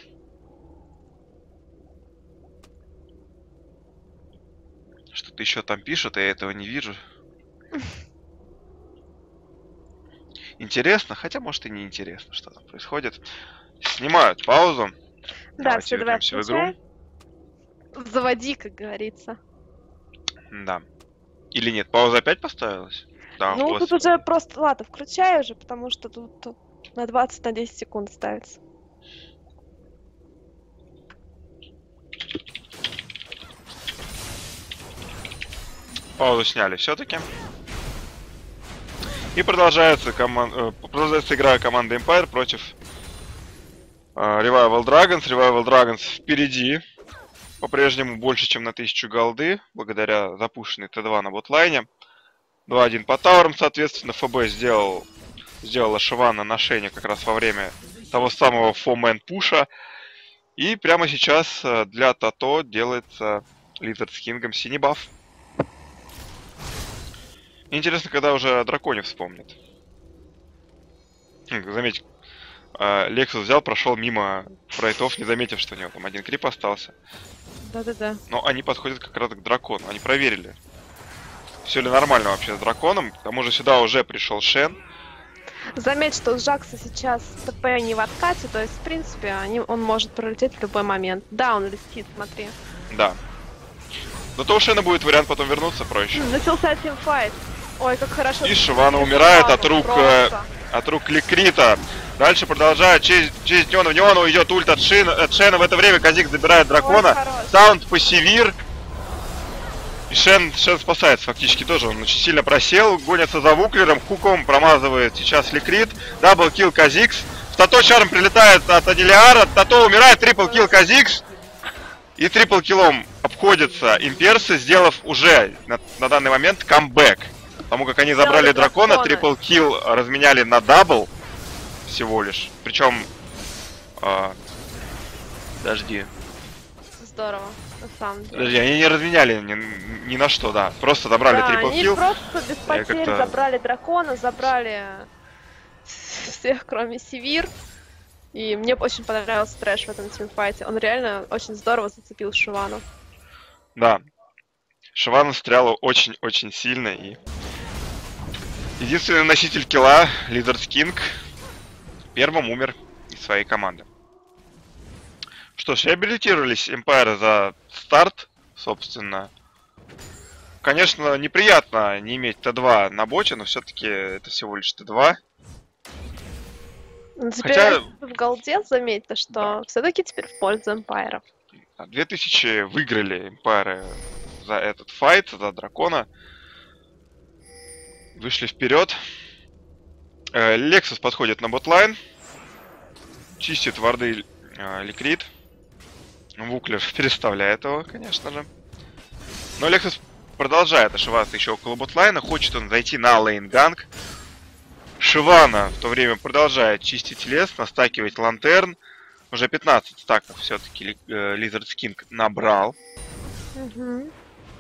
Что-то еще там пишут, я этого не вижу. Интересно, хотя может и не интересно, что там происходит. Снимают паузу. Да, Давайте все, давай вернемся в игру. включай. Заводи, как говорится. Да. Или нет, пауза опять поставилась? Да, Ну, тут господи. уже просто, ладно, включай уже, потому что тут, тут на двадцать на десять секунд ставится. Паузу сняли все-таки. И продолжается, коман... э, продолжается игра команды Empire против э, Revival Dragons. Revival Dragons впереди. По-прежнему больше, чем на тысячу голды, благодаря запущенной тэ два на ботлайне. два один по таурам, соответственно. ФБ сделал, сделала Шивана ношение как раз во время того самого фомен пуша. И прямо сейчас э, для Тато делается Lizard с Кингом синий баф. Интересно, когда уже о драконе вспомнит. Хм, заметь, э, Лексус взял, прошел мимо брайтов, не заметив, что у него там один крип остался. Да-да-да. Но они подходят как раз к дракону. Они проверили, все ли нормально вообще с драконом. К тому же сюда уже пришел Шен. Заметь, что у Джакса сейчас ТП не в откате, то есть, в принципе, они, он может пролететь в любой момент. Да, он летит, смотри. Да. Зато у Шена будет вариант потом вернуться проще. Начался тимфайт. Ой, как хорошо. И Шивана умирает от рук, э, от рук Ликрита. Дальше продолжает через, через Неона. В Неону идет ульт от, Шин, от Шена. В это время Казик забирает дракона. Саунд пассивир. И Шен, Шен спасается фактически тоже. Он очень сильно просел. Гонится за Вуклером. Хуком промазывает сейчас Ликрит. Даблкил Казикс. В Тато Чарм прилетает от Анилиара. Тато умирает. Триплкил Казикс. И триплкиллом обходится имперцы, сделав уже на, на данный момент камбэк. Потому как они забрали дракона, триплкилл разменяли на дабл всего лишь. Причем... Э, подожди. Здорово, на самом деле. Подожди, они не разменяли ни, ни на что, да. Просто забрали да, триплкилл. Они просто без потерь забрали дракона, забрали всех, кроме Севир. И мне очень понравился трэш в этом тимфайте. Он реально очень здорово зацепил Шивану. Да. Шивана стряла очень-очень сильно. И единственный носитель килла, Lizard King, первым умер из своей команды. Что ж, реабилитировались Empire за старт, собственно. Конечно, неприятно не иметь Т два на боте, но все-таки это всего лишь Т два. Теперь Хотя... в голде заметьте, что да. все-таки теперь в пользу Эмпайров. две тысячи выиграли Эмпайры за этот файт, за дракона. Вышли вперед. Лексус подходит на ботлайн. Чистит варды э, Ликрит. Вуклер переставляет его, конечно же. Но Лексус продолжает ошиваться еще около ботлайна. Хочет он зайти на лейнганг. Шивана в то время продолжает чистить лес, настакивать лантерн. Уже пятнадцать стаков все-таки Lizard King набрал. Угу.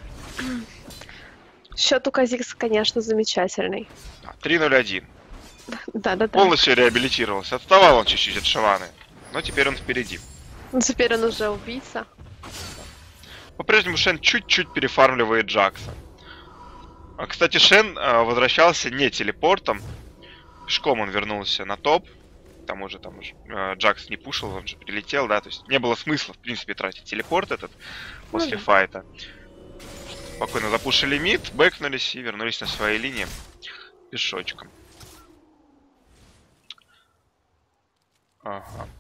Счет у Казикса, конечно, замечательный. три ноль один. Да-да-да. Полностью реабилитировался. Отставал он чуть-чуть от Шиваны. Но теперь он впереди. Ну, теперь он уже убийца. По-прежнему Шен чуть-чуть перефармливает Джакса. А, кстати, Шен а, возвращался не телепортом. Пешком он вернулся на топ. К тому же там уже э, Джакс не пушил, он же прилетел, да. То есть не было смысла, в принципе, тратить телепорт этот после mm-hmm. файта. Спокойно запушили мид, бэкнулись и вернулись на свои линии пешочком. Ага.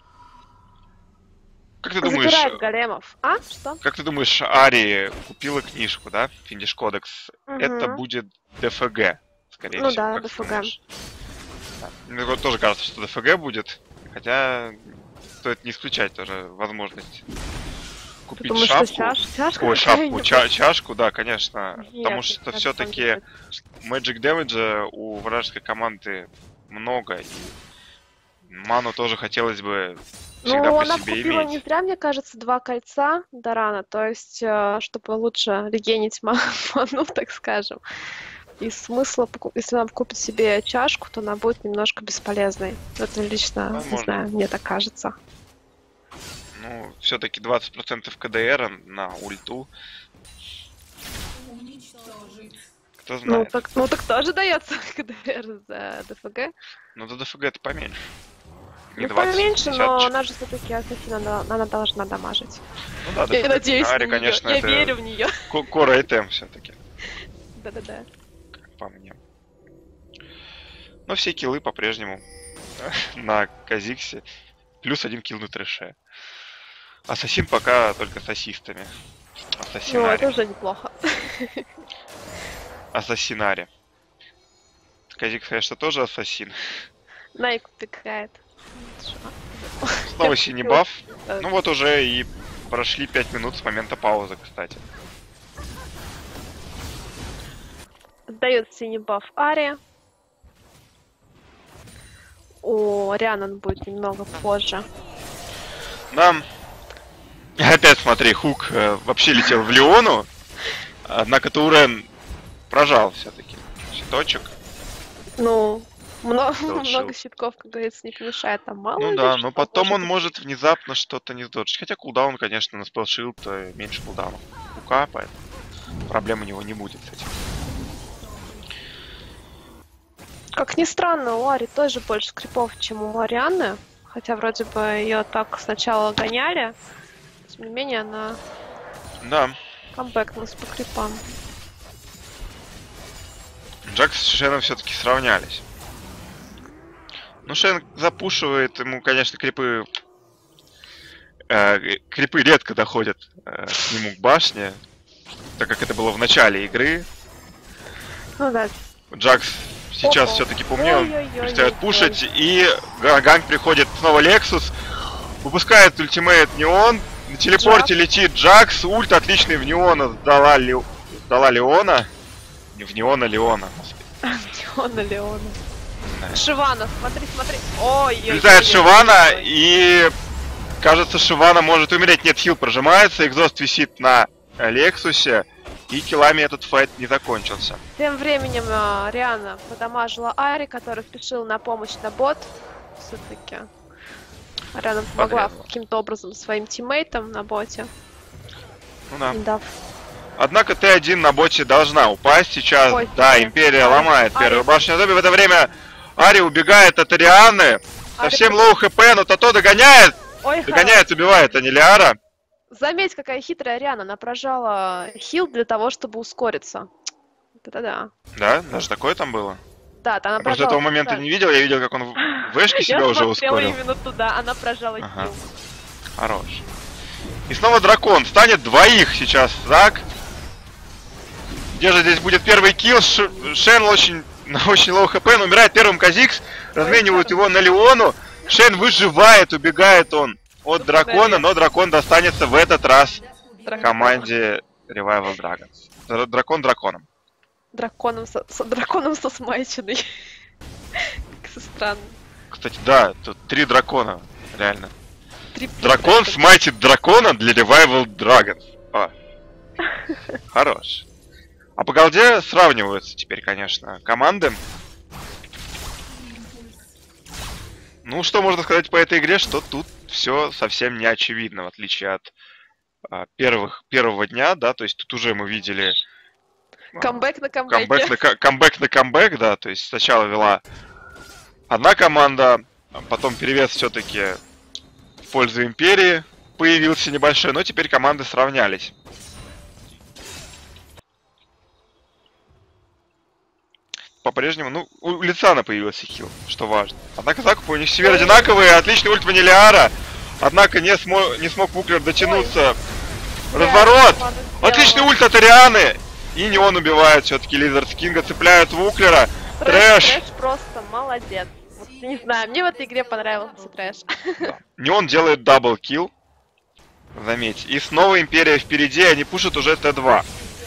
Как ты думаешь... Забирает големов. А? Что? Как ты думаешь, Ари купила книжку, да? Финдиш Кодекс. Mm-hmm. Это будет ДФГ, скорее ну, всего. Ну да, ДФГ. Да. Мне тоже кажется, что ДФГ будет. Хотя стоит не исключать тоже возможность купить думаешь, шапку. Чаш... Чашка Ой, шапку, ча чашку, да, конечно. Нет, потому что все-таки Magic Damage у вражеской команды много. И ману тоже хотелось бы всегда ну, при она себе купила иметь. не зря, мне кажется, два кольца Дарана. То есть, чтобы лучше регенить ману, так скажем. И смысла, если она купит себе чашку, то она будет немножко бесполезной. Это лично, Возможно. не знаю, мне так кажется. Ну, все-таки двадцать процентов КДР на ульту. Кто знает. Ну так, ну так тоже дается КДР за ДФГ. Ну за ДФГ это поменьше. Не ну, двадцать, поменьше, пятьдесят. Но она же все-таки ассасина, она, она должна дамажить. Ну да, я надеюсь, Ари, конечно, я это верю в нее. Кора итем все-таки. Да-да-да. По мне. Но все киллы по-прежнему на Казиксе. Плюс один килл на трэше. Ассасин пока только с ассистами. Ну, это уже неплохо. Ассасинари. Казикс, конечно, тоже ассасин. Найк пикает. Снова синий баф. Ну вот уже и прошли пять минут с момента паузы, кстати. Дает синий баф Ари. О, Рианон будет немного позже. Нам... Опять смотри, Хук э, вообще летел в Леону. Однако Турен прожал все-таки щиточек. Ну, много, много щитков, как говорится, не помешает. Там мало ну да, но потом он может внезапно что-то не сдоджить. Хотя кулдаун, конечно, на спелшилд меньше кулдауна Хука, поэтому проблем у него не будет с этим. Как ни странно, у Ари тоже больше крипов, чем у Арианы. Хотя вроде бы ее так сначала гоняли. Тем не менее, она Да. камбэкнулась по крипам. Джакс с Шеном все-таки сравнялись. Ну, Шен запушивает, ему, конечно, крипы... Э, крипы редко доходят э, к нему к башне, так как это было в начале игры. Ну да. Джакс сейчас Опа. все-таки поумнее, он Ой-ой-ой-ой-ой. перестает пушить, и га- ганг приходит снова Лексус, выпускает ультимейт Неон, на телепорте Джакс. летит Джакс, ульт отличный в Неона сдала, Ле... сдала Леона. Не в Неона, Леона. Леона, Леона. Да. Шивана, смотри, смотри. Ой, Прилетает Шивана, и кажется, Шивана может умереть. Нет, хил прожимается, экзост висит на э, Лексусе, и киллами этот файт не закончился. Тем временем э, Риана подамажила Ари, который спешил на помощь на бот. Все-таки Риана помогла Подрезала. каким-то образом своим тиммейтам на боте, Ну да. не дав. Однако Т один на боте должна упасть сейчас. Ой, да, Ари, Империя Ари, ломает Ари. первую башню Зомби. В это время Ари убегает от Арианы. Ари Совсем просто- лоу хп, но Тото догоняет. Ой, Догоняет, убивает Анилиара. заметь, какая хитрая Риана. Она прожала хил для того, чтобы ускориться. Это да. Да, даже такое там было. Да, она Я просто прожала этого момента да. не видел. Я видел, как он в вэшке себя Я уже смотрела ускорил. именно туда, она прожала Ага. хил. Хорош. И снова дракон. Станет двоих сейчас. Так. Где же здесь будет первый килл? Ш- Шен очень, на очень лоу хп, но умирает первым Казикс. Разменивают его на Леону. Шен выживает, убегает он от дракона, но дракон достанется в этот раз Дракон. команде Revival Dragons. Др- Дракон драконом. Драконом со, со- драконом со смайчиной. Как странно. Кстати, да, тут три дракона. Реально. Три Дракон птицы. смайтит дракона для Revival Dragons. А. Хорош. А по голде сравниваются теперь, конечно, команды. Ну, что можно сказать по этой игре, что тут все совсем не очевидно, в отличие от а, первых, первого дня, да, то есть тут уже мы видели а, Камбэк на камбэке. камбэк на, ка- камбэк на камбэк, да, то есть сначала вела одна команда, а потом перевес все-таки в пользу Империи появился небольшой, но теперь команды сравнялись. По-прежнему, ну, у Лицана появился хил, что важно. Однако закупы у них все одинаковые, отличный ульт Ванилиара. Однако не, смо- не смог Вуклер дотянуться. Разворот! Ладно, Отличный сделала. ульт от Арианы! И не он убивает все-таки Лизард Кинга, цепляют Вуклера. Трэш! Трэш просто молодец. Вот, не знаю, мне в этой игре понравился трэш. Не он делает даблкил. Заметь. И снова Империя впереди, они пушат уже Т два.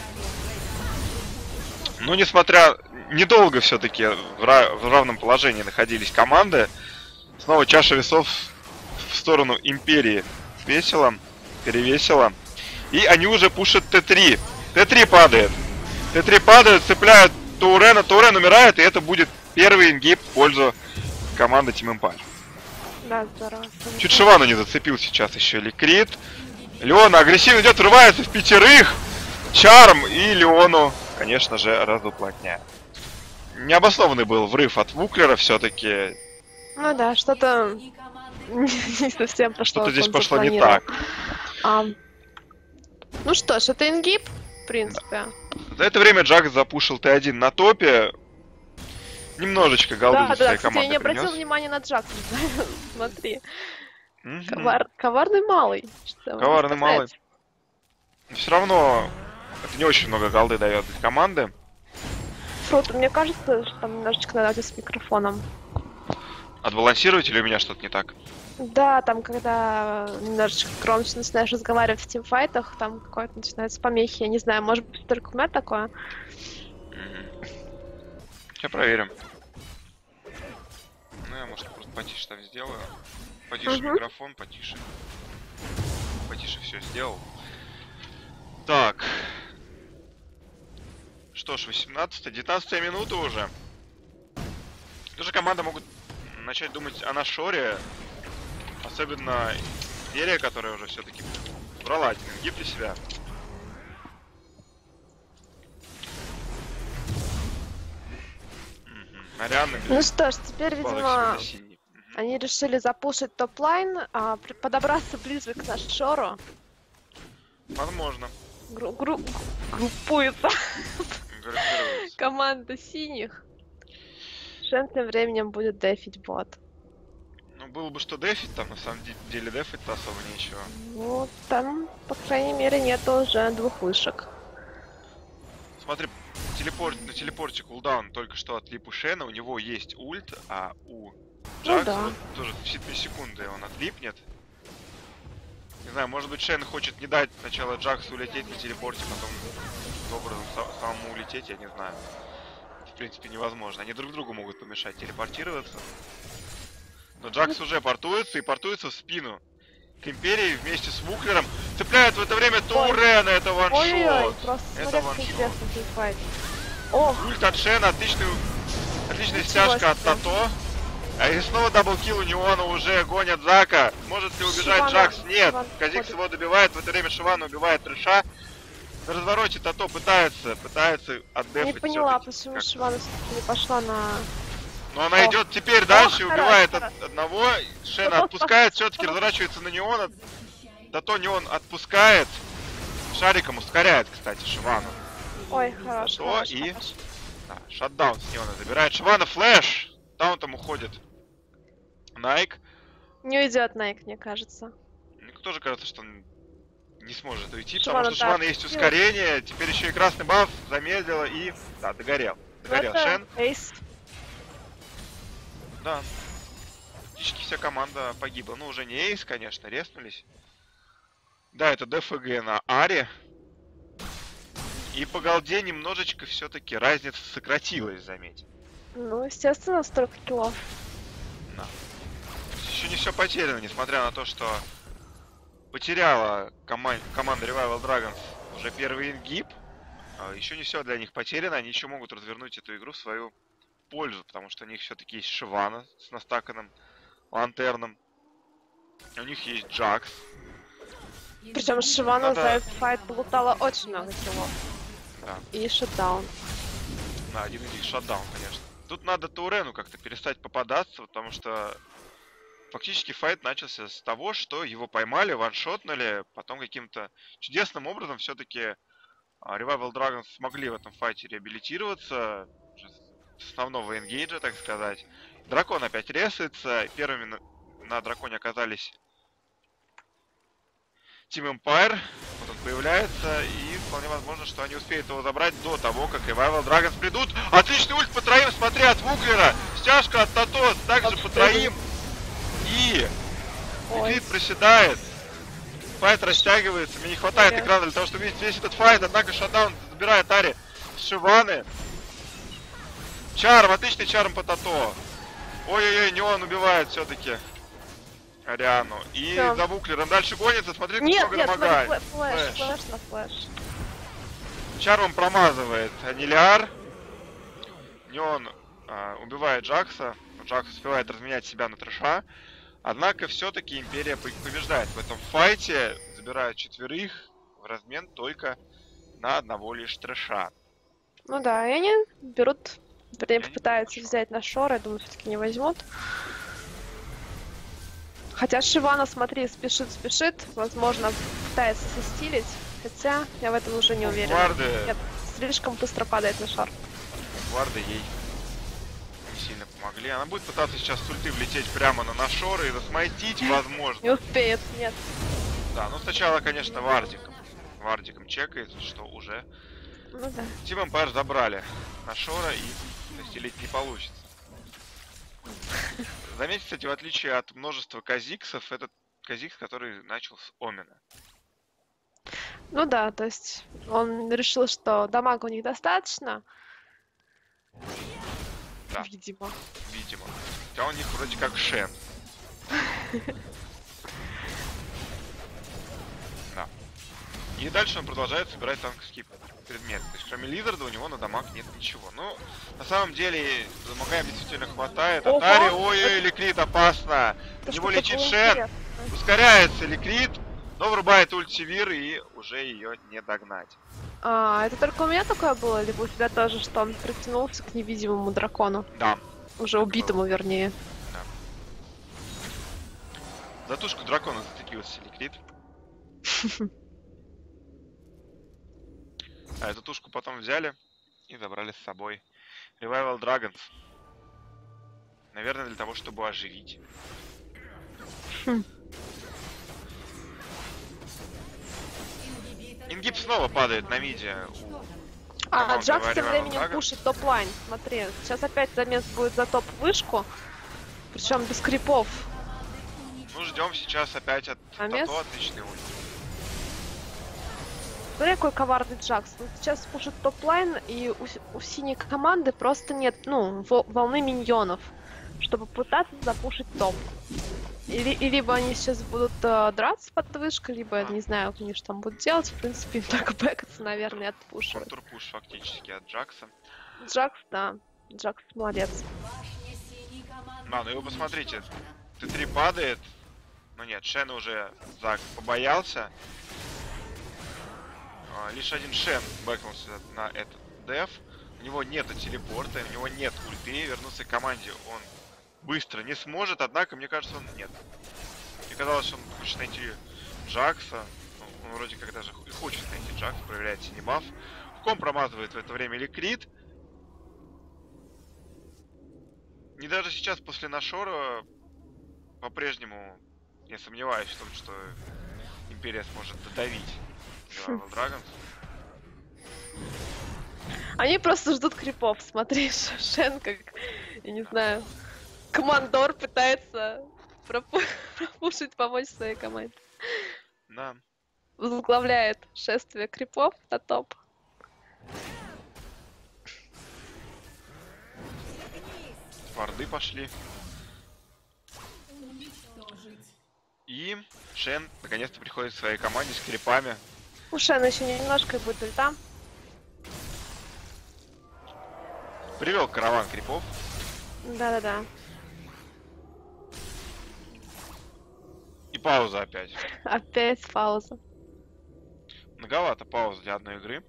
Ну, несмотря... Недолго все-таки в, ра- в равном положении находились команды. Снова чаша весов в сторону Империи весила, перевесила. И они уже пушат Т три. Т три падает. Т три падает, цепляют Таурена. Таурен умирает, и это будет первый ингейп в пользу команды Team Empire. Да, здорово. Чуть Шивану не зацепил сейчас еще Ликрит. Леона агрессивно идет, врывается в пятерых. Чарм и Леону, конечно же, разуплотняет. Необоснованный был врыв от Вуклера все-таки. Ну да, что-то не совсем пошло. Что-то как здесь он пошло не запланировал. так. А, ну что ж, это ингип, в принципе. За это время Джакс запушил Т один на топе. Немножечко голды Да, для да, своей кстати, я команды не обратил принес. внимания на Джакса. Смотри. Мгм. Ковар- Коварный малый. Что могу Коварный сказать? малый. Все равно это не очень много голды дает для команды. Фрут, мне кажется, что там немножечко надо с микрофоном. Отбалансировать или у меня что-то не так? Да, там, когда немножечко громче начинаешь разговаривать в тимфайтах, там какое-то начинаются помехи. Я не знаю, может быть, только у меня такое. Сейчас проверим. Ну, я, может, просто потише так сделаю. Потише Мгм. микрофон, потише. Потише все сделал. Так. Что ж, восемнадцатая, девятнадцатая минута уже. Тоже команды могут начать думать о Нашоре. Особенно Империя, которая уже все-таки брала один ингиб для себя. Мгм. Ариана Ну что ж, теперь, видимо, синий. они решили запушить топ-лайн, а при- подобраться ближе к Нашору. Возможно. Гру- гру- группуется Группируются. команда синих. Шен тем временем будет дефить бот. Ну, было бы что дефить, там на самом де- деле дефить-то особо нечего. Ну, там, по крайней мере, нету уже двух вышек. Смотри, телепорт, на телепорте кулдаун только что отлип у Шена, у него есть ульт, а у Джакса да. вот тоже в считанные секунды он отлипнет. Не знаю, может быть Шен хочет не дать сначала Джаксу улететь на телепорте, потом каким-то образом са- самому улететь, я не знаю. В принципе, невозможно. Они друг другу могут помешать телепортироваться. Но Джакс уже портуется и портуется в спину к Империи вместе с Вуклером. Цепляют в это время Таурена, это Ой-ой-ой, ваншот. просто Это смотри, как ваншот. интересно файт. Ох, Ульт от Шена, отличный, отличная Ничего стяжка от себе. Тато. А и снова даблкил у Неона, уже гонят Зака. Может ли убежать Шивана- Джакс? Нет. Шиван Казикс ходит. его добивает, в это время Шивана убивает Трэша. На развороте Тато пытается, пытается отдефать не поняла, всё-таки почему как-то. Шивана все-таки не пошла на... Но она Ох. идет теперь дальше, Ох, убивает хорошо, од- одного. Шена отпускает, все-таки разворачивается на Неона. Тато Неон отпускает. Шариком ускоряет, кстати, Шивану. Ой, хорош, Зато хорош, и- хорош. Да, шатдаун с Неона забирает. Шивана флэш. Таунтом уходит Найк. Не уйдет Найк, мне кажется. Мне тоже кажется, что он не сможет уйти, Шивана, потому что да, Шивана есть отпустила. ускорение. Теперь еще и красный баф замедлила и... Да, догорел. Догорел Это Шен. эйс. Да. Практически вся команда погибла. Ну, уже не эйс, конечно, реснулись. Да, это ДФГ на Аре. И по голде немножечко все-таки разница сократилась, заметь. Ну, естественно, столько киллов. Да. Еще не все потеряно, несмотря на то, что потеряла коман- команда Revival Dragons уже первый ингиб. Еще не все для них потеряно, они еще могут развернуть эту игру в свою пользу, потому что у них все-таки есть Шивана с настаканным лантерном. У них есть Джакс. Причем Шивана Надо- за этот файт полутала очень много киллов. Да, И шатдаун. на один из них шатдаун, конечно. Тут надо Таурену как-то перестать попадаться, потому что фактически файт начался с того, что его поймали, ваншотнули, потом каким-то чудесным образом все-таки Revival Dragons смогли в этом файте реабилитироваться уже с основного энгейджа, так сказать. Дракон опять ресается, первыми на, на драконе оказались Team Empire, вот он появляется, и вполне возможно, что они успеют его забрать до того, как Revival Dragons придут. Отличный ульт по троим, смотри, от Вуклера, стяжка от Тато, также по троим, и Ой. Ликвид проседает. Файт растягивается, мне не хватает Ага. экрана для того, чтобы видеть весь этот файт, однако шатдаун забирает Ари с Шиваны. Чарм, отличный чарм по Тато. Ой-ой-ой, Неон убивает все-таки Ариану. И Всё. за Вуклером дальше гонится, смотри, как Нет, много нет, смотри, намогает. флэ- флэш, Флэш. флэш на флэш. Чармом промазывает Анилиар. Неон а, убивает Джакса. Джакс успевает разменять себя на трэша. Однако все-таки Империя по- побеждает в этом файте. Забирают четверых в размен только на одного лишь трэша. Ну да, и они берут, вернее, они попытаются взять на шор, я думаю, все-таки не возьмут. Хотя Шивана, смотри, спешит, спешит, возможно, пытается состилить, хотя я в этом уже не уверена. Гварды, Нет, слишком быстро падает на шар. гварды ей не сильно помогли. Она будет пытаться сейчас с ульты влететь прямо на нашоры и засмайтить, возможно. Не успеет, нет. Да, ну сначала, конечно, вардиком. Вардиком чекается, что уже Ну да. Team Empire забрали Нашора и достелить не получится. Заметьте, кстати, в отличие от множества казиксов, этот казикс, который начал с Омена. Ну да, то есть он решил, что дамага у них достаточно. Да. Видимо. Видимо. Хотя у них вроде как Шен. Да. И дальше он продолжает собирать танковские предметы. То есть кроме Лизарда у него на дамаг нет ничего. Ну, на самом деле, дамага действительно хватает. Ого! Атари, ой-ой, Ликрит, опасно. Это Него что-то лечит было Шен. интересное. Ускоряется Ликрит, но врубает ультивир и уже ее не догнать. А, это только у меня такое было, либо у тебя тоже, что он притянулся к невидимому дракону? Да, Уже убитому, вернее. Да. За тушку дракона зацепился Ликрит. А эту тушку потом взяли и забрали с собой. Revival Dragons. Наверное, для того, чтобы оживить. Хм. Ингиб снова падает на миде. А, команды Джакс тем Revival временем Dragons. пушит топ-лайн. Смотри, сейчас опять замес будет за топ-вышку. Причем без крипов. Ну, ждем сейчас опять от Замес? Тато отличный ульт. Смотри, какой коварный Джакс. Он сейчас пушит топ-лайн, и у, с- у синей команды просто нет, ну, во- волны миньонов, чтобы пытаться запушить топ. Или, и либо они сейчас будут э, драться под вышкой, либо, А. не знаю, они что там будут делать. В принципе, им только бэкаться, наверное, и отпушивать. Контур-пуш фактически от Джакса. Джакс, да. Джакс молодец. Башня синий команды. А, ну и вы посмотрите. Т три падает. Ну нет, Шен уже Зак побоялся. А, лишь один Шен бэкнулся на этот деф. У него нету телепорта, у него нет ульты. Вернуться к команде он быстро не сможет, однако, мне кажется, он нет. Мне казалось, что он хочет найти Джакса. Ну, он вроде как даже и хочет найти Джакса, проверяет синий баф. Ком промазывает в это время Ликрит. И даже сейчас, после Нашора, по-прежнему я сомневаюсь в том, что Империя сможет додавить Revival Dragons. Они просто ждут крипов. Смотри, Ш- Шен, как, я не знаю, командор пытается пропу- пропушить, помочь своей команде. Да. Возглавляет шествие крипов на топ. Варды пошли. И Шен наконец-то приходит к своей команде с крипами. У Шена еще немножко и будет ульта. Привел караван крипов. Да-да-да. И пауза опять. Опять пауза. Многовато пауз для одной игры.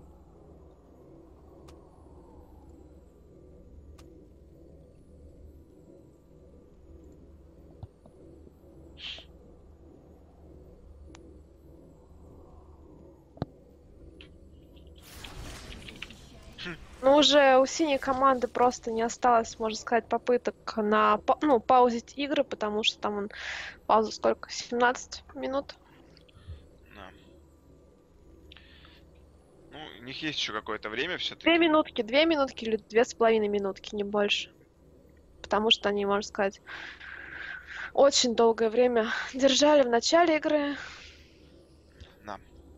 Ну, уже у синей команды просто не осталось, можно сказать, попыток на па- ну, паузить игры, потому что там он пауза сколько? семнадцать минут. Да. Ну, у них есть еще какое-то время все-таки. Две минутки, две минутки или две с половиной минутки, не больше. Потому что они, можно сказать, очень долгое время держали в начале игры. Да.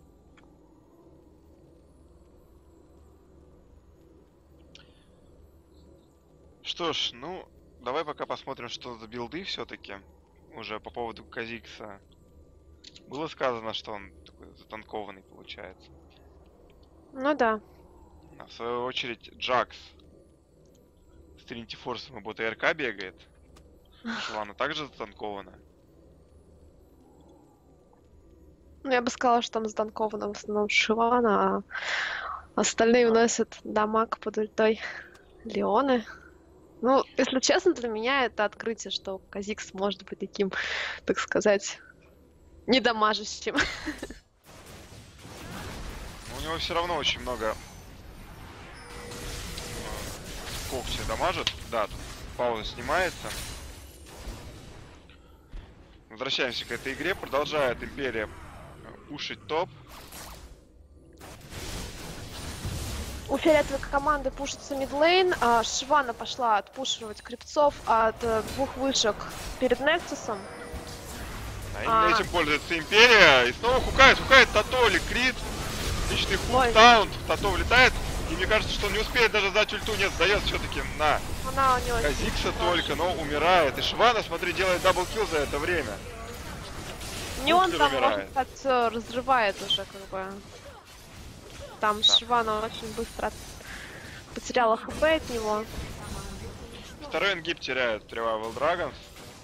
Что ж, ну, давай пока посмотрим, что за билды все-таки. Уже по поводу Казикса. Было сказано, что он такой затанкованный получается. Ну да. А в свою очередь, Джакс с Тринити Форсом и БТРК бегает. Шивана также затанкована. Ну, я бы сказала, что там затанковано в основном Шивана, а остальные вносят дамаг под ультой Леоны. Ну, если честно, для меня это открытие, что Казикс может быть таким, так сказать, недамажащим. Но у него все равно очень много э, когти дамажит. Да, тут пауза снимается. Возвращаемся к этой игре. Продолжает Империя э, пушить топ. У фиолетовой команды пушится мидлейн, а Шивана пошла отпушивать крипцов от э, двух вышек перед Нексусом. А А. именно этим пользуется Империя. И снова хукает, хукает Тато, Ликрит. Личный Ой. хук, таунт. Тато влетает. И мне кажется, что он не успеет даже сдать ульту. Нет, сдает все-таки на Она у него... Казикса только, но умирает. И Шивана, смотри, делает даблкил за это время. Не он Пунктер там, можно умирает. сказать, всё разрывает уже, как бы. Там Да. Шивана очень быстро потеряла хп от него. Второй ингиб теряет Revival Dragons.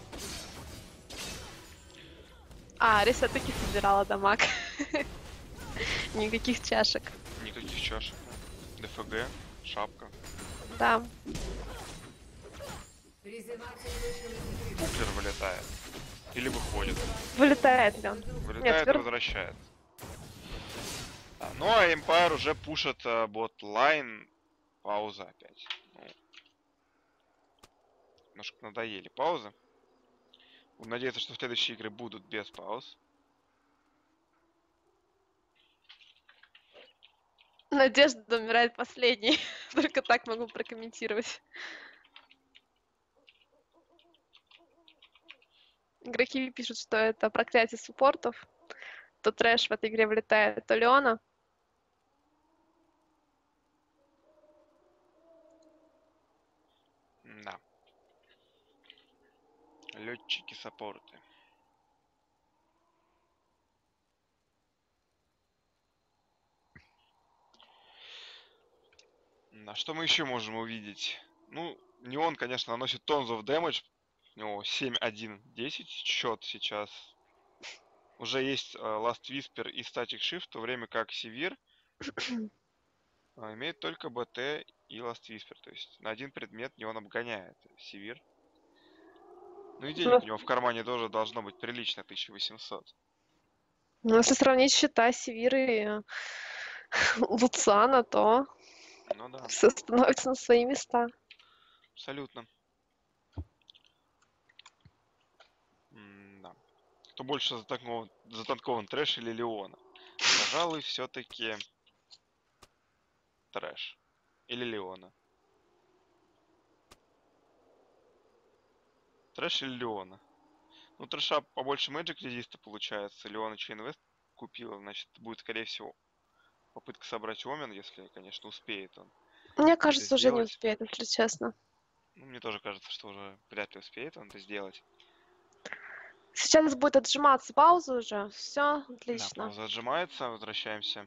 А, Риса таки собирала дамаг. Никаких чашек. Никаких чашек. ДФГ, шапка. Да. Призыватель вышел из игры. Буклер вылетает. Или выходит. Вылетает ли он? Вылетает вер- и возвращается. Да, ну а Empire уже пушит э, бот-лайн. Пауза опять. Ну, немножко надоели паузы. Будем надеяться, что следующие игры будут без пауз. Надежда умирает последней. Только так могу прокомментировать. Игроки пишут, что это проклятие суппортов. То трэш в этой игре влетает, то Леона. Да. Летчики саппорты. Да, что мы еще можем увидеть? Ну, Неон, конечно, наносит tons of damage. У него семь один десять счет сейчас. Уже есть э, Last Whisper и Static Shift, в то время как Севир имеет только БТ и Last Whisper. То есть на один предмет Неон обгоняет Севир. Ну и денег у него в кармане тоже должно быть прилично, тысяча восемьсот. Ну, если сравнить счета Севира и Луцана, то Ну да, все становится на свои места. абсолютно. М-да. Кто больше затанкован, затанкован, трэш или Леона? Пожалуй, все-таки трэш. Или Леона. Трэш или Леона? Ну, трэша побольше Magic резиста получается. Леона Chainvest купила, значит, будет, скорее всего, попытка собрать Омен, если, конечно, успеет он. Мне кажется, уже не сделать. успеет, если честно. Ну, мне тоже кажется, что уже вряд ли успеет он это сделать. Сейчас будет отжиматься пауза уже. Все, Да, отлично. пауза отжимается, возвращаемся.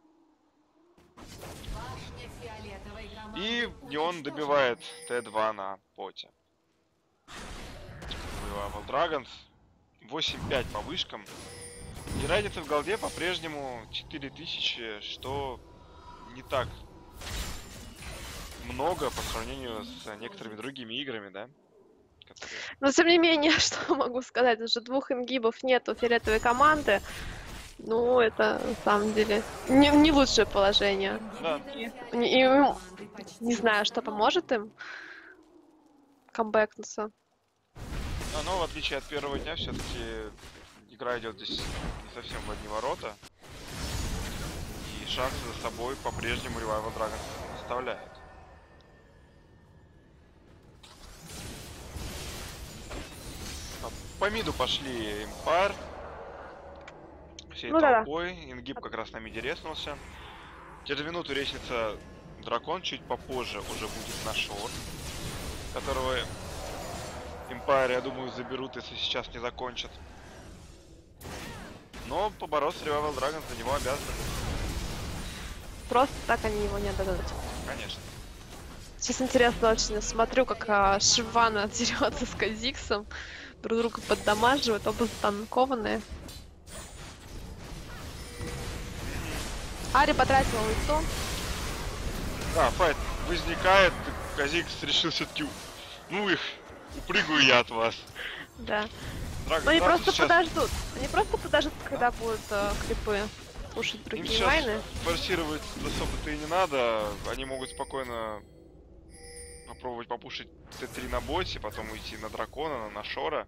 Башня фиолетовой команды И Неон уничтожена. добивает Т два на поте. Revival Dragons. восемь пять по вышкам. И разница в голде по-прежнему четыре тысячи, что не так много по сравнению с некоторыми другими играми, да? Которые... Но тем не менее, что могу сказать, уже двух ингибов нет у фиолетовой команды. Ну, это на самом деле не, не лучшее положение. Да. И, и- и не знаю, что поможет им камбэкнуться. Но, но в отличие от первого дня, все-таки игра идет здесь не совсем в одни ворота. И шансы за собой по-прежнему Revival Dragons оставляет. По миду пошли Empire. Всей Ну да-да. толпой. Ингиб как раз на миде резнулся. Через минуту речница Дракон. Чуть попозже уже будет наш шор, которого Empire, я думаю, заберут, если сейчас не закончат. Но побороться Revival Dragons за него обязаны. Просто так они его не отдадут. Конечно. Сейчас интересно очень, смотрю, как а, Шивана дерется с Казиксом. Друг друга поддамаживают, оба станкованные. Ари потратила ульту. Да, файт возникает. Казикс решил все-таки, ну их, упрыгаю я от вас. Да. Драгон, Но они да, просто сейчас... подождут. Они просто подождут, когда будут э, крипы пушить Им другие сейчас вайны. форсировать особо-то и не надо. Они могут спокойно попробовать попушить Т три на боте, потом уйти на дракона, на, на шора.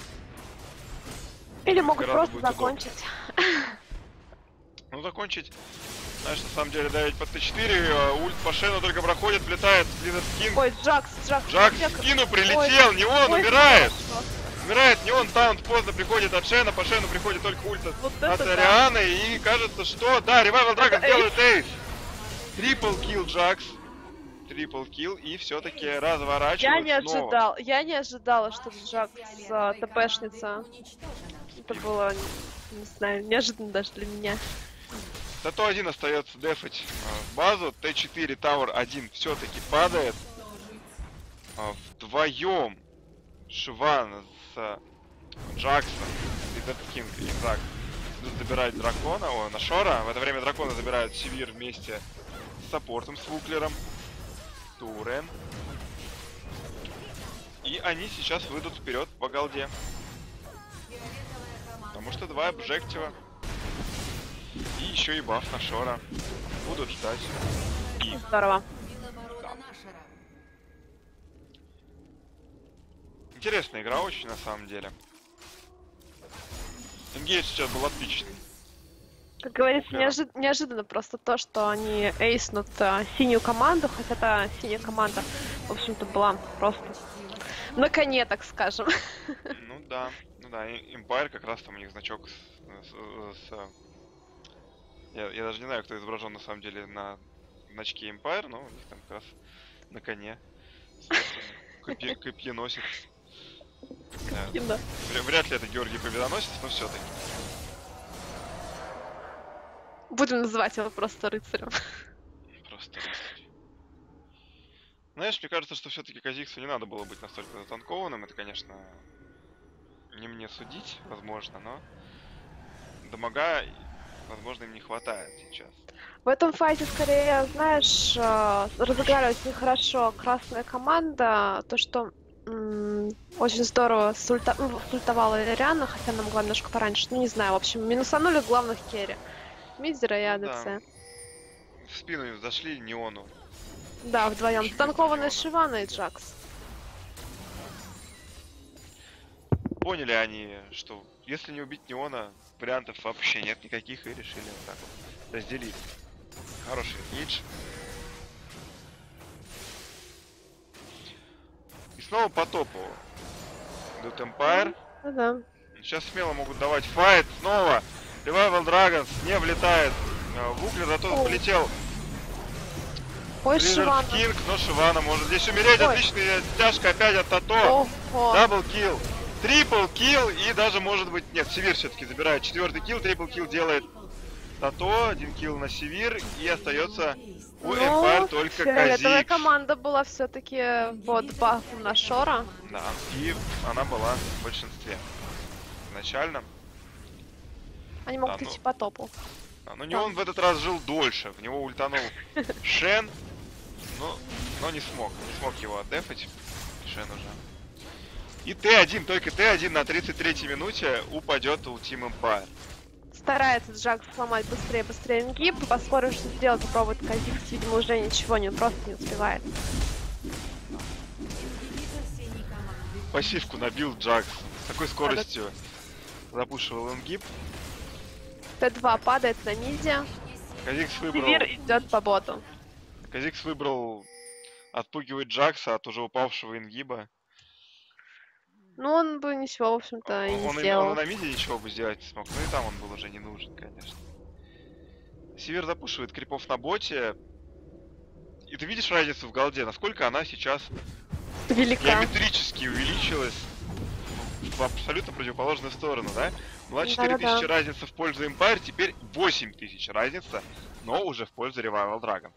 Или Будет могут гораздо просто будет закончить. Ну, закончить. Знаешь, на самом деле давить под Т четыре, а ульт по Шену только проходит, влетает, Блинет скин. Ой, Джакс, Джакс. Джак Джак- в спину Ой, прилетел, не он, ой, умирает! хорошо. Умирает не он, таунт поздно приходит от Шена, по Шену приходит только ульт от, Вот от это да. Арианы, и кажется, что... Да, Revival Dragon Это делает эйс! Трипл килл Джакс. Трипл килл, и все-таки Я разворачивают не снова. ожидал, я не ожидала, что Джакс а, ТПшница. Уничтожена. Это было, не знаю, неожиданно даже для меня. Тато один остается дефать а, в базу, Т четыре Тауэр один все-таки падает. А, вдвоем Шиван с а, Джаксом и Дэд Кинг и Зак идут забирать дракона, о, на Шора. В это время дракона забирают Севир вместе с саппортом, с Вуклером. Турен. И они сейчас выйдут вперед по голде. Потому что два объектива. И еще и баф на Шора. Будут ждать. И... Здорово. Да. Интересная игра очень на самом деле. Энгейдж сейчас был отличный. Как говорится, Да. неожи- неожиданно просто то, что они эйснут а, синюю команду, хотя та синяя команда, в общем-то, была просто на коне, так скажем. Ну да, ну да, и- Empire как раз там у них значок с... с- с- Я, я даже не знаю, кто изображен на самом деле на значке Empire, но у них там как раз на коне. Копье, копье носит. Да. И да. Вря- Вряд ли это Георгий Победоносец, но все-таки. Будем называть его просто рыцарем. Просто рыцарь. Знаешь, мне кажется, что все-таки Казиксу не надо было быть настолько затанкованным. Это, конечно, не мне судить, возможно, но дамага, возможно, им не хватает сейчас. В этом файте, скорее, знаешь, э, разыгрывается нехорошо красная команда. То, что м, очень здорово сульта... ну, сультовала Ириана, хотя нам могла немножко пораньше. Ну, не знаю, в общем, минусанули главных керри. Мидера и Ну АДЦ. да. В спину им зашли Неону. Да, вдвоем. Очень Танкованные Неона. Шивана и Джакс. Поняли они, что если не убить Неона, вариантов вообще нет никаких, и решили вот так вот разделить. Хороший эйдж. И снова по топу. Идут Empire. Ну да. Сейчас смело могут давать файт. Снова. Revival Dragons не влетает. А, в угле зато О. полетел Ой, Lizard Шивана. King, но Шивана может здесь умереть. Ой. Отличная стяжка опять от Тато. Ого. Дабл килл. Трипл килл и даже может быть... Нет, Севир все-таки забирает четвертый килл. Трипл килл делает Тато. Один килл на Севир. И остается у Empire только фиолетовая Казикс. команда была все-таки под бафом на Шора. Да, и она была в большинстве. Изначально. Они могут Да, ну- идти по топу. А, но не он в этот раз жил дольше. В него ультанул Шен. Но, но не смог. Не смог его отдефать. Шен уже. И Т один, только Т один на тридцать третьей минуте упадет у Team Empire. Старается Джакс сломать быстрее, быстрее ингиб. Посмотрим, что сделать. Попробует Казикс. Видимо, уже ничего не, просто не успевает. Пассивку набил Джакс. С такой скоростью запушивал ингиб. Т два падает на миде. Казикс Севир выбрал... идет по боту. Казикс выбрал отпугивать Джакса от уже упавшего ингиба. Ну, он бы ничего, в общем-то, и Он, не он и- сделал. он и на миде ничего бы сделать не смог. Ну и там он был уже не нужен, конечно. Север запушивает крипов на боте. И ты видишь разницу в голде, насколько она сейчас Велика. геометрически увеличилась в абсолютно противоположную сторону, да? Была четыре тысячи Да-да-да. разница в пользу Empire, теперь восемь тысяч разница, но уже в пользу Revival Dragons.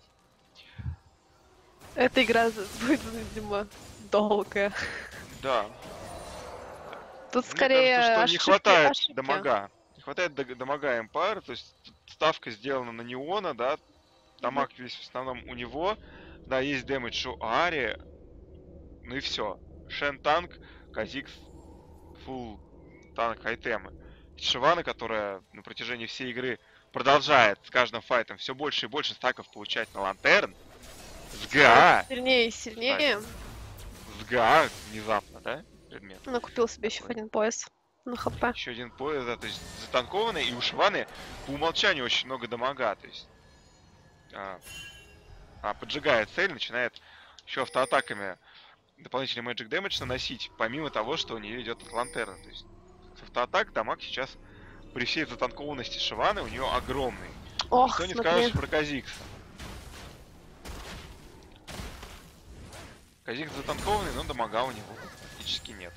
Эта игра будет, видимо, долгая. Да. Тут Мне скорее кажется, что не ошибки- хватает ошибки. дамага. Не хватает даг- дамага Empire, то есть тут ставка сделана на Неона, да, дамаг весь в основном у него, да, есть дэмэдж у Ари, ну и все. Шен танк, Казикс фулл танк айтемы. Шивана, которая на протяжении всей игры продолжает с каждым файтом все больше и больше стаков получать на лантерн. С ГА, Сильнее и сильнее. с ГА внезапно, да, предмет. Ну, купил себе еще один пояс на хп. Еще один пояс, да, то есть затанкованный, и у Шиваны по умолчанию очень много дамага, то есть а, а, поджигает цель, начинает еще автоатаками дополнительный magic damage наносить, помимо того, что у нее идет от лантерны. То есть с автоатак дамаг сейчас при всей затанкованности Шиваны у нее огромный. Ох, Что не смотри. скажешь про Казикса. Казикс затанкованный, но дамага у него практически нет.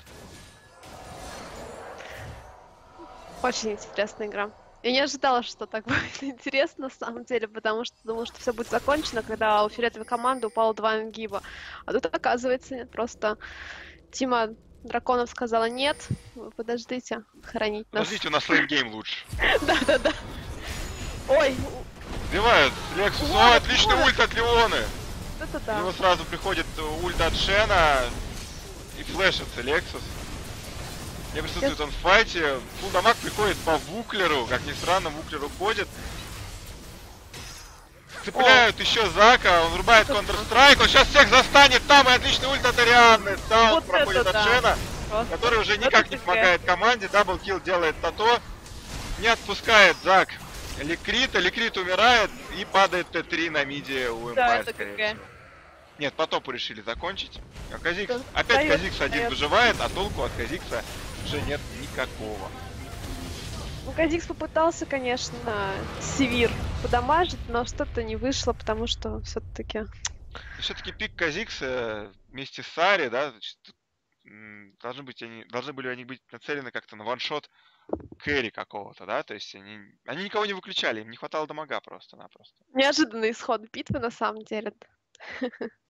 Очень интересная игра. Я не ожидала, что так будет интересно, на самом деле, потому что думала, что все будет закончено, когда у фиолетовой команды упало два ингиба. А тут, оказывается, нет, просто Тима Драконов сказала нет, вы подождите, хранить нас. Подождите, у нас лейнгейм лучше. Да-да-да. Ой, Сбивают Лексус. Ладно, О, отличный ладно. ульт от Леоны. это У да. него сразу приходит ульт от Шена. И флешится Лексус. Не присутствует он в файте. Фулл дамаг приходит по Вуклеру. Как ни странно, Вуклер уходит. Цепляют еще Зака. Он рубает Counter-Strike. Он сейчас всех застанет там. И отличный ульт от Арианны. Даун Вот проходит это от да. Шена. Просто. Который уже Вот никак это не помогает команде. Даблкилл делает Тато. Не отпускает Зак Ликрита. Ликрит умирает. И падает Т три на миде у Да, Эмпайр, это скорее ГГ. всего. Нет, по топу решили закончить. А Казикс, Да, опять встаёт, Казикс один встаёт. выживает, а толку от Казикса уже нет никакого. Ну, Казикс попытался, конечно, Севир подамажить, но что-то не вышло, потому что все-таки... Все-таки пик Казикса вместе с Сари, да, значит, м, должны быть они, должны были они быть нацелены как-то на ваншот кэрри какого-то, да, то есть они, они никого не выключали, им не хватало дамага просто-напросто. Неожиданный исход битвы, на самом деле.